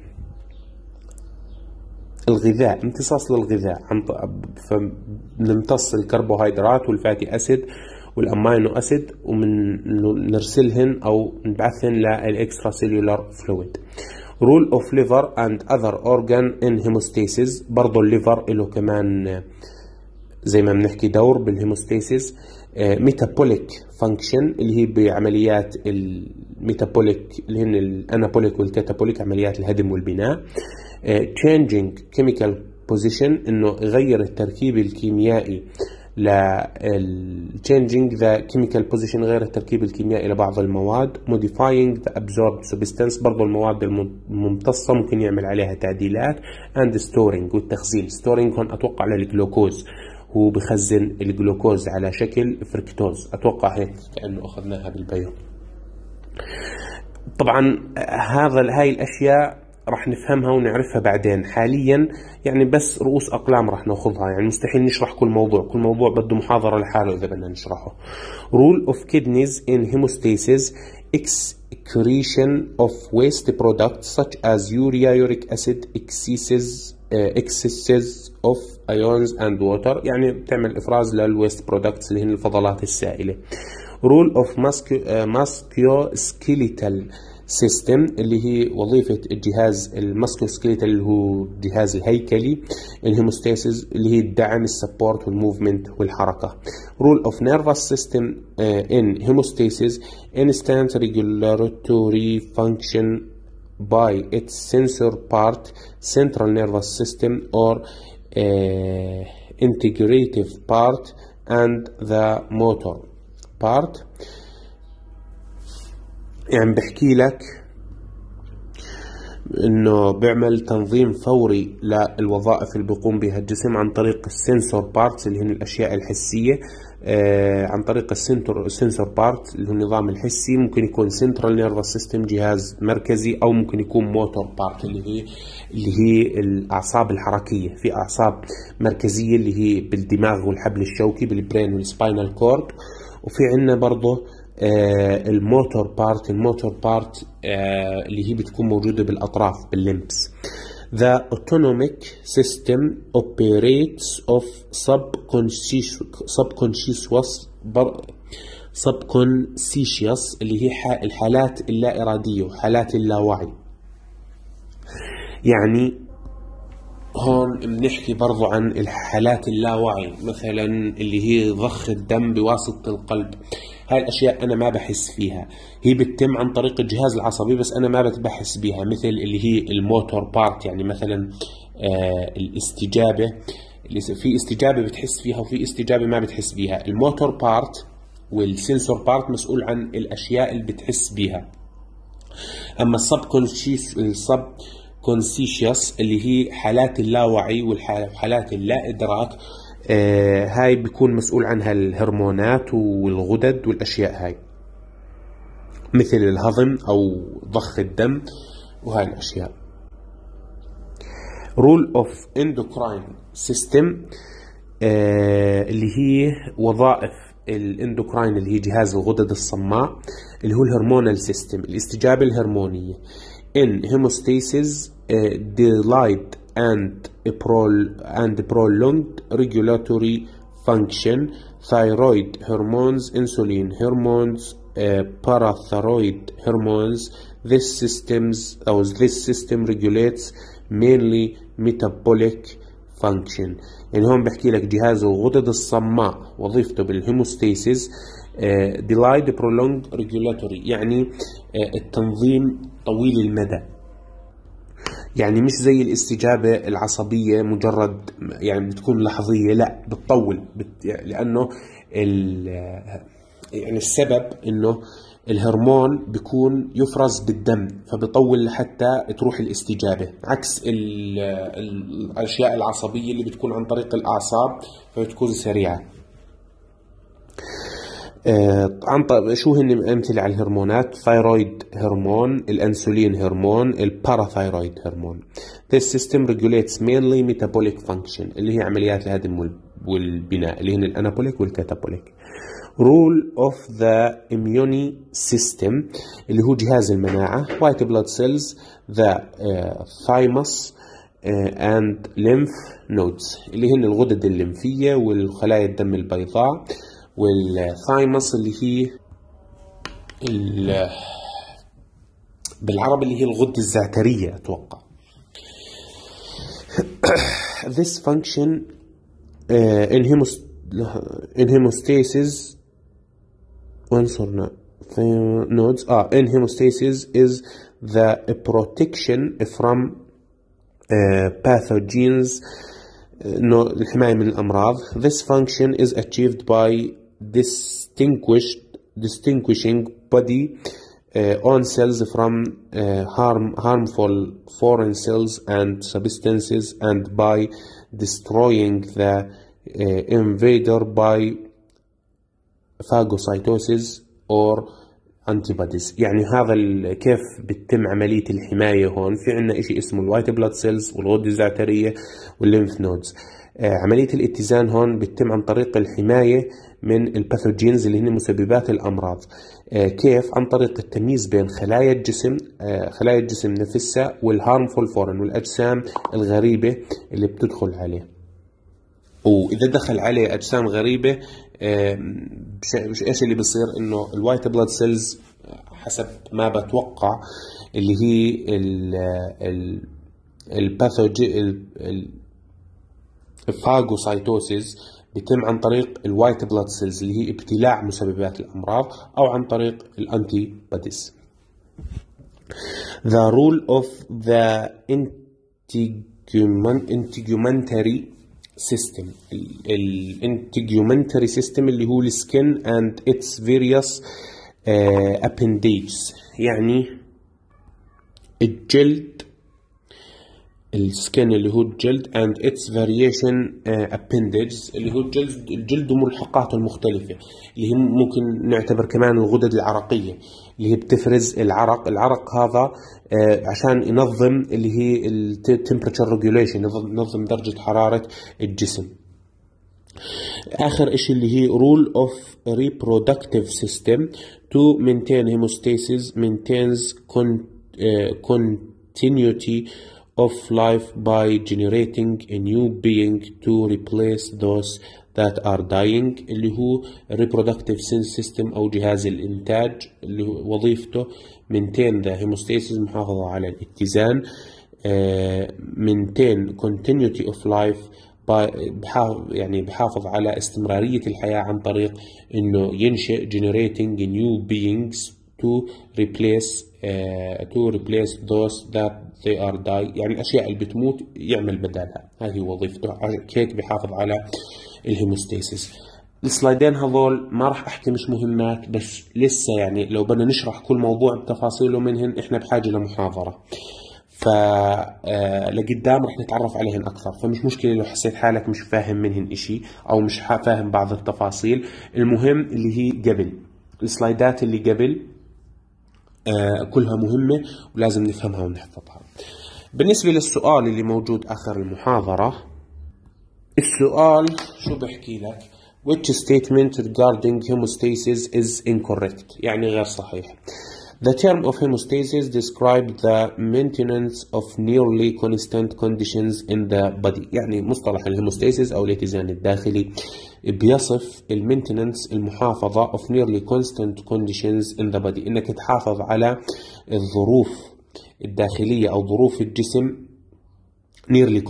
الغذاء، امتصاص للغذاء، فبنمتص الكربوهيدرات والفاتي اسيد والامينو اسيد ومنرسلهن او نبعثهن للاكسترا سيلولار فلويد. رول اوف ليفر اند اذر اورجان ان هيموستاسيس، برضه الليفر له كمان زي ما بنحكي دور بالهيموستاسيس. ميتابوليك فانكشن اللي هي بعمليات الميتابوليك اللي هن الانابوليك والكاتابوليك، عمليات الهدم والبناء. Uh, changing chemical position انه يغير التركيب الكيميائي ل changing the chemical position غير التركيب الكيميائي لبعض المواد. modifying the absorbed substance، برضو المواد الممتصة ممكن يعمل عليها تعديلات. and storing والتخزين. storing هون اتوقع للجلوكوز، هو بخزن الجلوكوز على شكل فركتوز، اتوقع هيك كأنه اخذناها بالبيو. طبعا هذا هاي الاشياء راح نفهمها ونعرفها بعدين. حاليا يعني بس رؤوس أقلام راح ناخذها، يعني مستحيل نشرح كل موضوع، كل موضوع بده محاضرة لحاله إذا بدنا نشرحه. Rule of kidneys in hemostasis: excretion of waste products such as urea, uric acid, excesses uh, excesses of ions and water، يعني بتعمل إفراز للwaste products اللي هن الفضلات السائلة. Rule of musculoskeletal سيستم اللي هي وظيفة الجهاز الماسكوسكليتال اللي هو الجهاز الهيكلي. الهيموستاسيس اللي هي الدعم، السبورت والموفمنت والحركة. رول اوف نيرفس سيستم ان هيموستاسيس: instant regulatory function by its sensor part, central nervous system or uh, integrative part and the motor part. يعني بحكي لك انه بيعمل تنظيم فوري للوظائف اللي بيقوم بها الجسم عن طريق السنسور بارتس اللي هن الاشياء الحسيه. آه عن طريق السنتور السنسور بارت اللي هو النظام الحسي، ممكن يكون سنترال نيرفس سيستم جهاز مركزي، او ممكن يكون موتور بارت اللي هي اللي هي الاعصاب الحركيه. في اعصاب مركزيه اللي هي بالدماغ والحبل الشوكي بالبرين والسباينال كورد، وفي عندنا برضه آه الموتور بارت. الموتور بارت آه اللي هي بتكون موجودة بالأطراف باللمبس. The autonomic system operates of subconscious subconscious subconscious اللي هي الحالات اللا إرادية وحالات اللاوعي. يعني هون بنحكي برضو عن الحالات اللاوعي، مثلا اللي هي ضخ الدم بواسطة القلب. هاي الأشياء أنا ما بحس فيها، هي بتتم عن طريق الجهاز العصبي بس أنا ما بتبحس بيها، مثل اللي هي الموتور بارت. يعني مثلا آه الاستجابة، في استجابة بتحس فيها وفي استجابة ما بتحس بيها. الموتور بارت والسنسور بارت مسؤول عن الأشياء اللي بتحس بيها. أما السب السب كونسيشيوس اللي هي حالات اللاوعي وحالات اللا إدراك، آه هاي بيكون مسؤول عنها الهرمونات والغدد والأشياء هاي، مثل الهضم أو ضخ الدم وهاي الأشياء. Rule of Endocrine System آه اللي هي وظائف الاندوكراين اللي هي جهاز الغدد الصماء، اللي هو الهرمونال سيستم، الاستجابة الهرمونية. in hemostasis uh, delayed and prol and prolonged regulatory function, thyroid hormones, insulin hormones, uh, parathyroid hormones. This systems or this system regulates mainly metabolic function. يعني هون بحكي لك جهاز الغدد الصماء وظيفته بالهيموستاسيس uh, delayed prolonged regulatory، يعني uh, التنظيم طويل المدى. يعني مش زي الاستجابة العصبية مجرد يعني بتكون لحظية، لا بتطول بت... لأنه ال... يعني السبب إنه الهرمون بيكون يفرز بالدم فبيطول لحتى تروح الاستجابة، عكس ال... الأشياء العصبية اللي بتكون عن طريق الأعصاب فبتكون سريعة. آه عن طريق شو هن أمثلة على الهرمونات؟ ثايرويد هرمون، الأنسولين هرمون، الباراثايرويد هرمون. This system regulates mainly metabolic function اللي هي عمليات الهدم والبناء اللي هن الأنابوليك والكاتابوليك. Rule of the immune system اللي هو جهاز المناعة. White blood cells, the uh, thymus uh, and lymph nodes اللي هن الغدد الليمفية والخلايا الدم البيضاء، والثايمس اللي هي بالعربي اللي هي الغدة الزعترية أتوقع. This function uh, in, hemos in hemostasis nodes ah, in hemostasis is the protection from uh, pathogens, uh, الحماية من الأمراض. This function is achieved by distinguished distinguishing body uh, own cells from uh, harm harmful foreign cells and substances, and by destroying the uh, invader by phagocytosis or antibodies. يعني هذا كيف بتتم عملية الحماية. هون في عنا إشي اسمه الوايت بلاد سيلز والغدة الزعترية والليمف نودز. آه عملية الاتزان هون بتتم عن طريق الحماية من الباثوجينز اللي هن مسببات الأمراض. آه كيف؟ عن طريق التمييز بين خلايا الجسم آه خلايا الجسم نفسها والهارمفول فورن والأجسام الغريبة اللي بتدخل عليه. وإذا دخل عليه أجسام غريبة ايش اللي بيصير؟ انه الوايت بلاد سيلز حسب ما بتوقع اللي هي ال الباثوجي الفاغوسايتوسيس بيتم عن طريق الوايت بلاد سيلز اللي هي ابتلاع مسببات الامراض، او عن طريق الانتي بوديز. The rule of the integumentary system الانتجيومنتري سيستم اللي هو السكن and its various uh, appendages، يعني الجلد السكن اللي هو الجلد and its variation uh, appendages اللي هو الجلد الجلد وملحقاته المختلفة، اللي هي ممكن نعتبر كمان الغدد العرقية اللي هي بتفرز العرق. العرق هذا آه عشان ينظم اللي هي ال temperature regulation، ينظم درجة حرارة الجسم. آخر إشي اللي هي rule of reproductive system to maintain hemostasis maintains con uh, continuity of life by generating a new being to replace those that are dying، اللي هو reproductive system أو جهاز الإنتاج اللي هو وظيفته maintain the hemostasis محافظة على الاتزان maintain continuity of life يعني بحافظ على استمرارية الحياة عن طريق إنه ينشئ generating new beings to replace uh, to replace those that they are die يعني الأشياء اللي بتموت يعمل بدالها. هذه وظيفته، هيك بحافظ على الهيموستاسيس. السلايدين هذول ما راح أحكي مش مهمات، بس لسه يعني لو بدنا نشرح كل موضوع بتفاصيله منهن إحنا بحاجة لمحاضرة، فلقدام رح نتعرف عليهن أكثر. فمش مشكلة لو حسيت حالك مش فاهم منهن إشي أو مش فاهم بعض التفاصيل. المهم اللي هي قبل السلايدات اللي قبل آه كلها مهمة ولازم نفهمها ونحفظها. بالنسبة للسؤال اللي موجود آخر المحاضرة، السؤال شو بحكي لك؟ which statement regarding hemostasis is incorrect يعني غير صحيح. The term of hemostasis describes the maintenance of nearly constant conditions in the body. يعني مصطلح الهيموستاسيس أو الاتزان الداخلي بيصف المينتننس المحافظة of nearly constant conditions in the body، إنك تحافظ على الظروف الداخلية أو ظروف الجسم nearly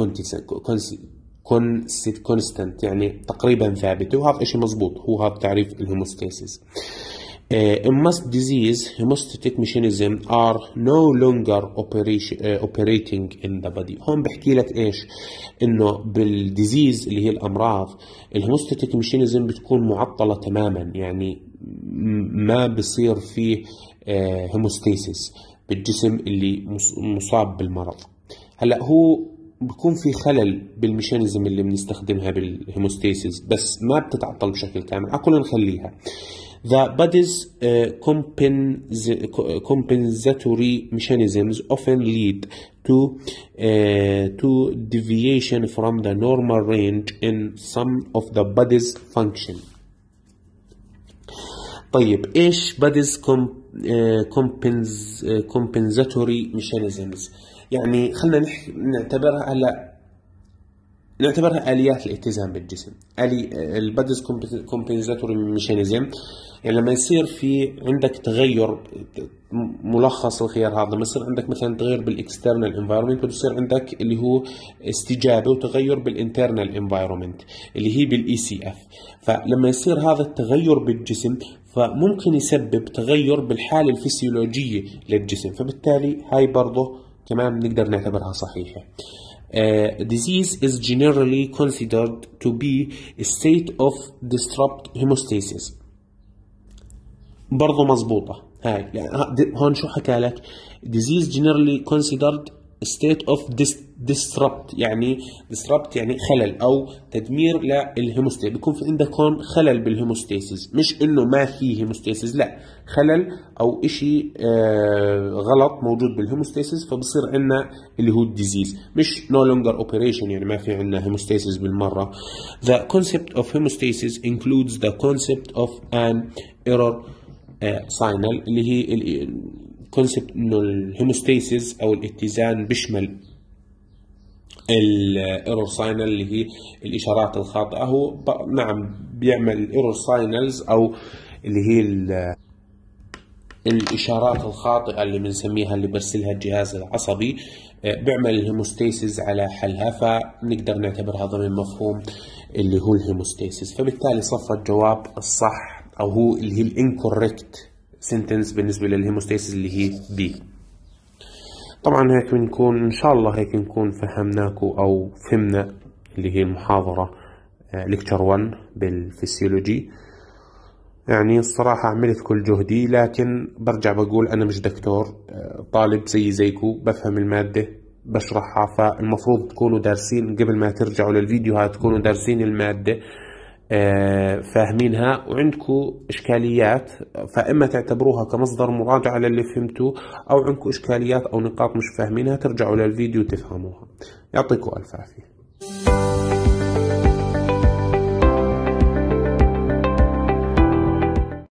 constant يعني تقريبا ثابتة، وهذا إشي مزبوط، هو هذا تعريف الهيموستاسيس. Uh, in most disease, hemostatic mechanisms are no longer operation, uh, operating in the body. هون بحكي لك إيش؟ إنه بالديزيز اللي هي الأمراض الهيموستاتيك ميشانيزم بتكون معطلة تماما، يعني ما بصير فيه هيموستاسيس بالجسم اللي مصاب بالمرض. هلا هو بكون في خلل بالميشانيزم اللي بنستخدمها بالهيموستاسيس، بس ما بتتعطل بشكل كامل. أقول نخليها The body's uh, compens compensatory mechanisms often lead to uh, to deviation from the normal range in some of the body's function. طيب إيش body's com, uh, compens uh, compensatory mechanisms؟ يعني خلنا نعتبرها هلا نعتبرها آليات الاتزان بالجسم. آلي البادز كومبنساتوري ميشانيزم يعني لما يصير في عندك تغير، ملخص الخيار هذا لما يصير عندك مثلا تغير بالاكسترنال انفايرمنت، بتصير عندك اللي هو استجابه وتغير بالانترنال انفايرمنت اللي هي بالاي سي اف. فلما يصير هذا التغير بالجسم فممكن يسبب تغير بالحاله الفسيولوجيه للجسم، فبالتالي هاي برضه كمان نقدر نعتبرها صحيحه. Uh, disease is generally considered to be a state of disrupt hemostasis. برضو مزبوطة هاي، يعني هون شو حكى لك؟ disease generally considered a state of dis disrupt يعني disrupt يعني خلل أو تدمير للهيموستاسيس. بيكون في عندك هون خلل بالهيموستاسيس، مش إنه ما في هيموستاسيس، لا، خلل أو إشي آه غلط موجود بالهيموستاسيس، فبصير عنا اللي هو الديزيز، مش no longer operation يعني ما في عنا هيموستاسيس بالمرة. The concept of hemostasis includes the concept of an error uh, signal اللي هي الكونسبت إنه الهيموستاسيس أو الاتزان بيشمل الايرور ساينال اللي هي الاشارات الخاطئه. هو نعم بيعمل الايرور ساينالز او اللي هي الاشارات الخاطئه اللي بنسميها اللي برسلها الجهاز العصبي، بيعمل الهيموستاسيس على حلها، فنقدر نعتبر هذا من مفهوم اللي هو الهيموستاسيس. فبالتالي صفر الجواب الصح او هو اللي هي الانكوريكت سنتنس بالنسبه للهيموستاسيس اللي هي بي. طبعا هيك بنكون ان شاء الله هيك نكون فهمناكو او فهمنا اللي هي المحاضرة ليكتشر واحد بالفسيولوجي. يعني الصراحة عملت كل جهدي، لكن برجع بقول انا مش دكتور، طالب زي زيكو بفهم المادة بشرحها، فالمفروض تكونوا دارسين قبل ما ترجعوا للفيديوهات، تكونوا دارسين المادة فاهمينها وعندكم إشكاليات، فإما تعتبروها كمصدر مراجعة للي فهمتوه، أو عندكم إشكاليات أو نقاط مش فاهمينها ترجعوا للفيديو تفهموها. يعطيكم ألف عافية.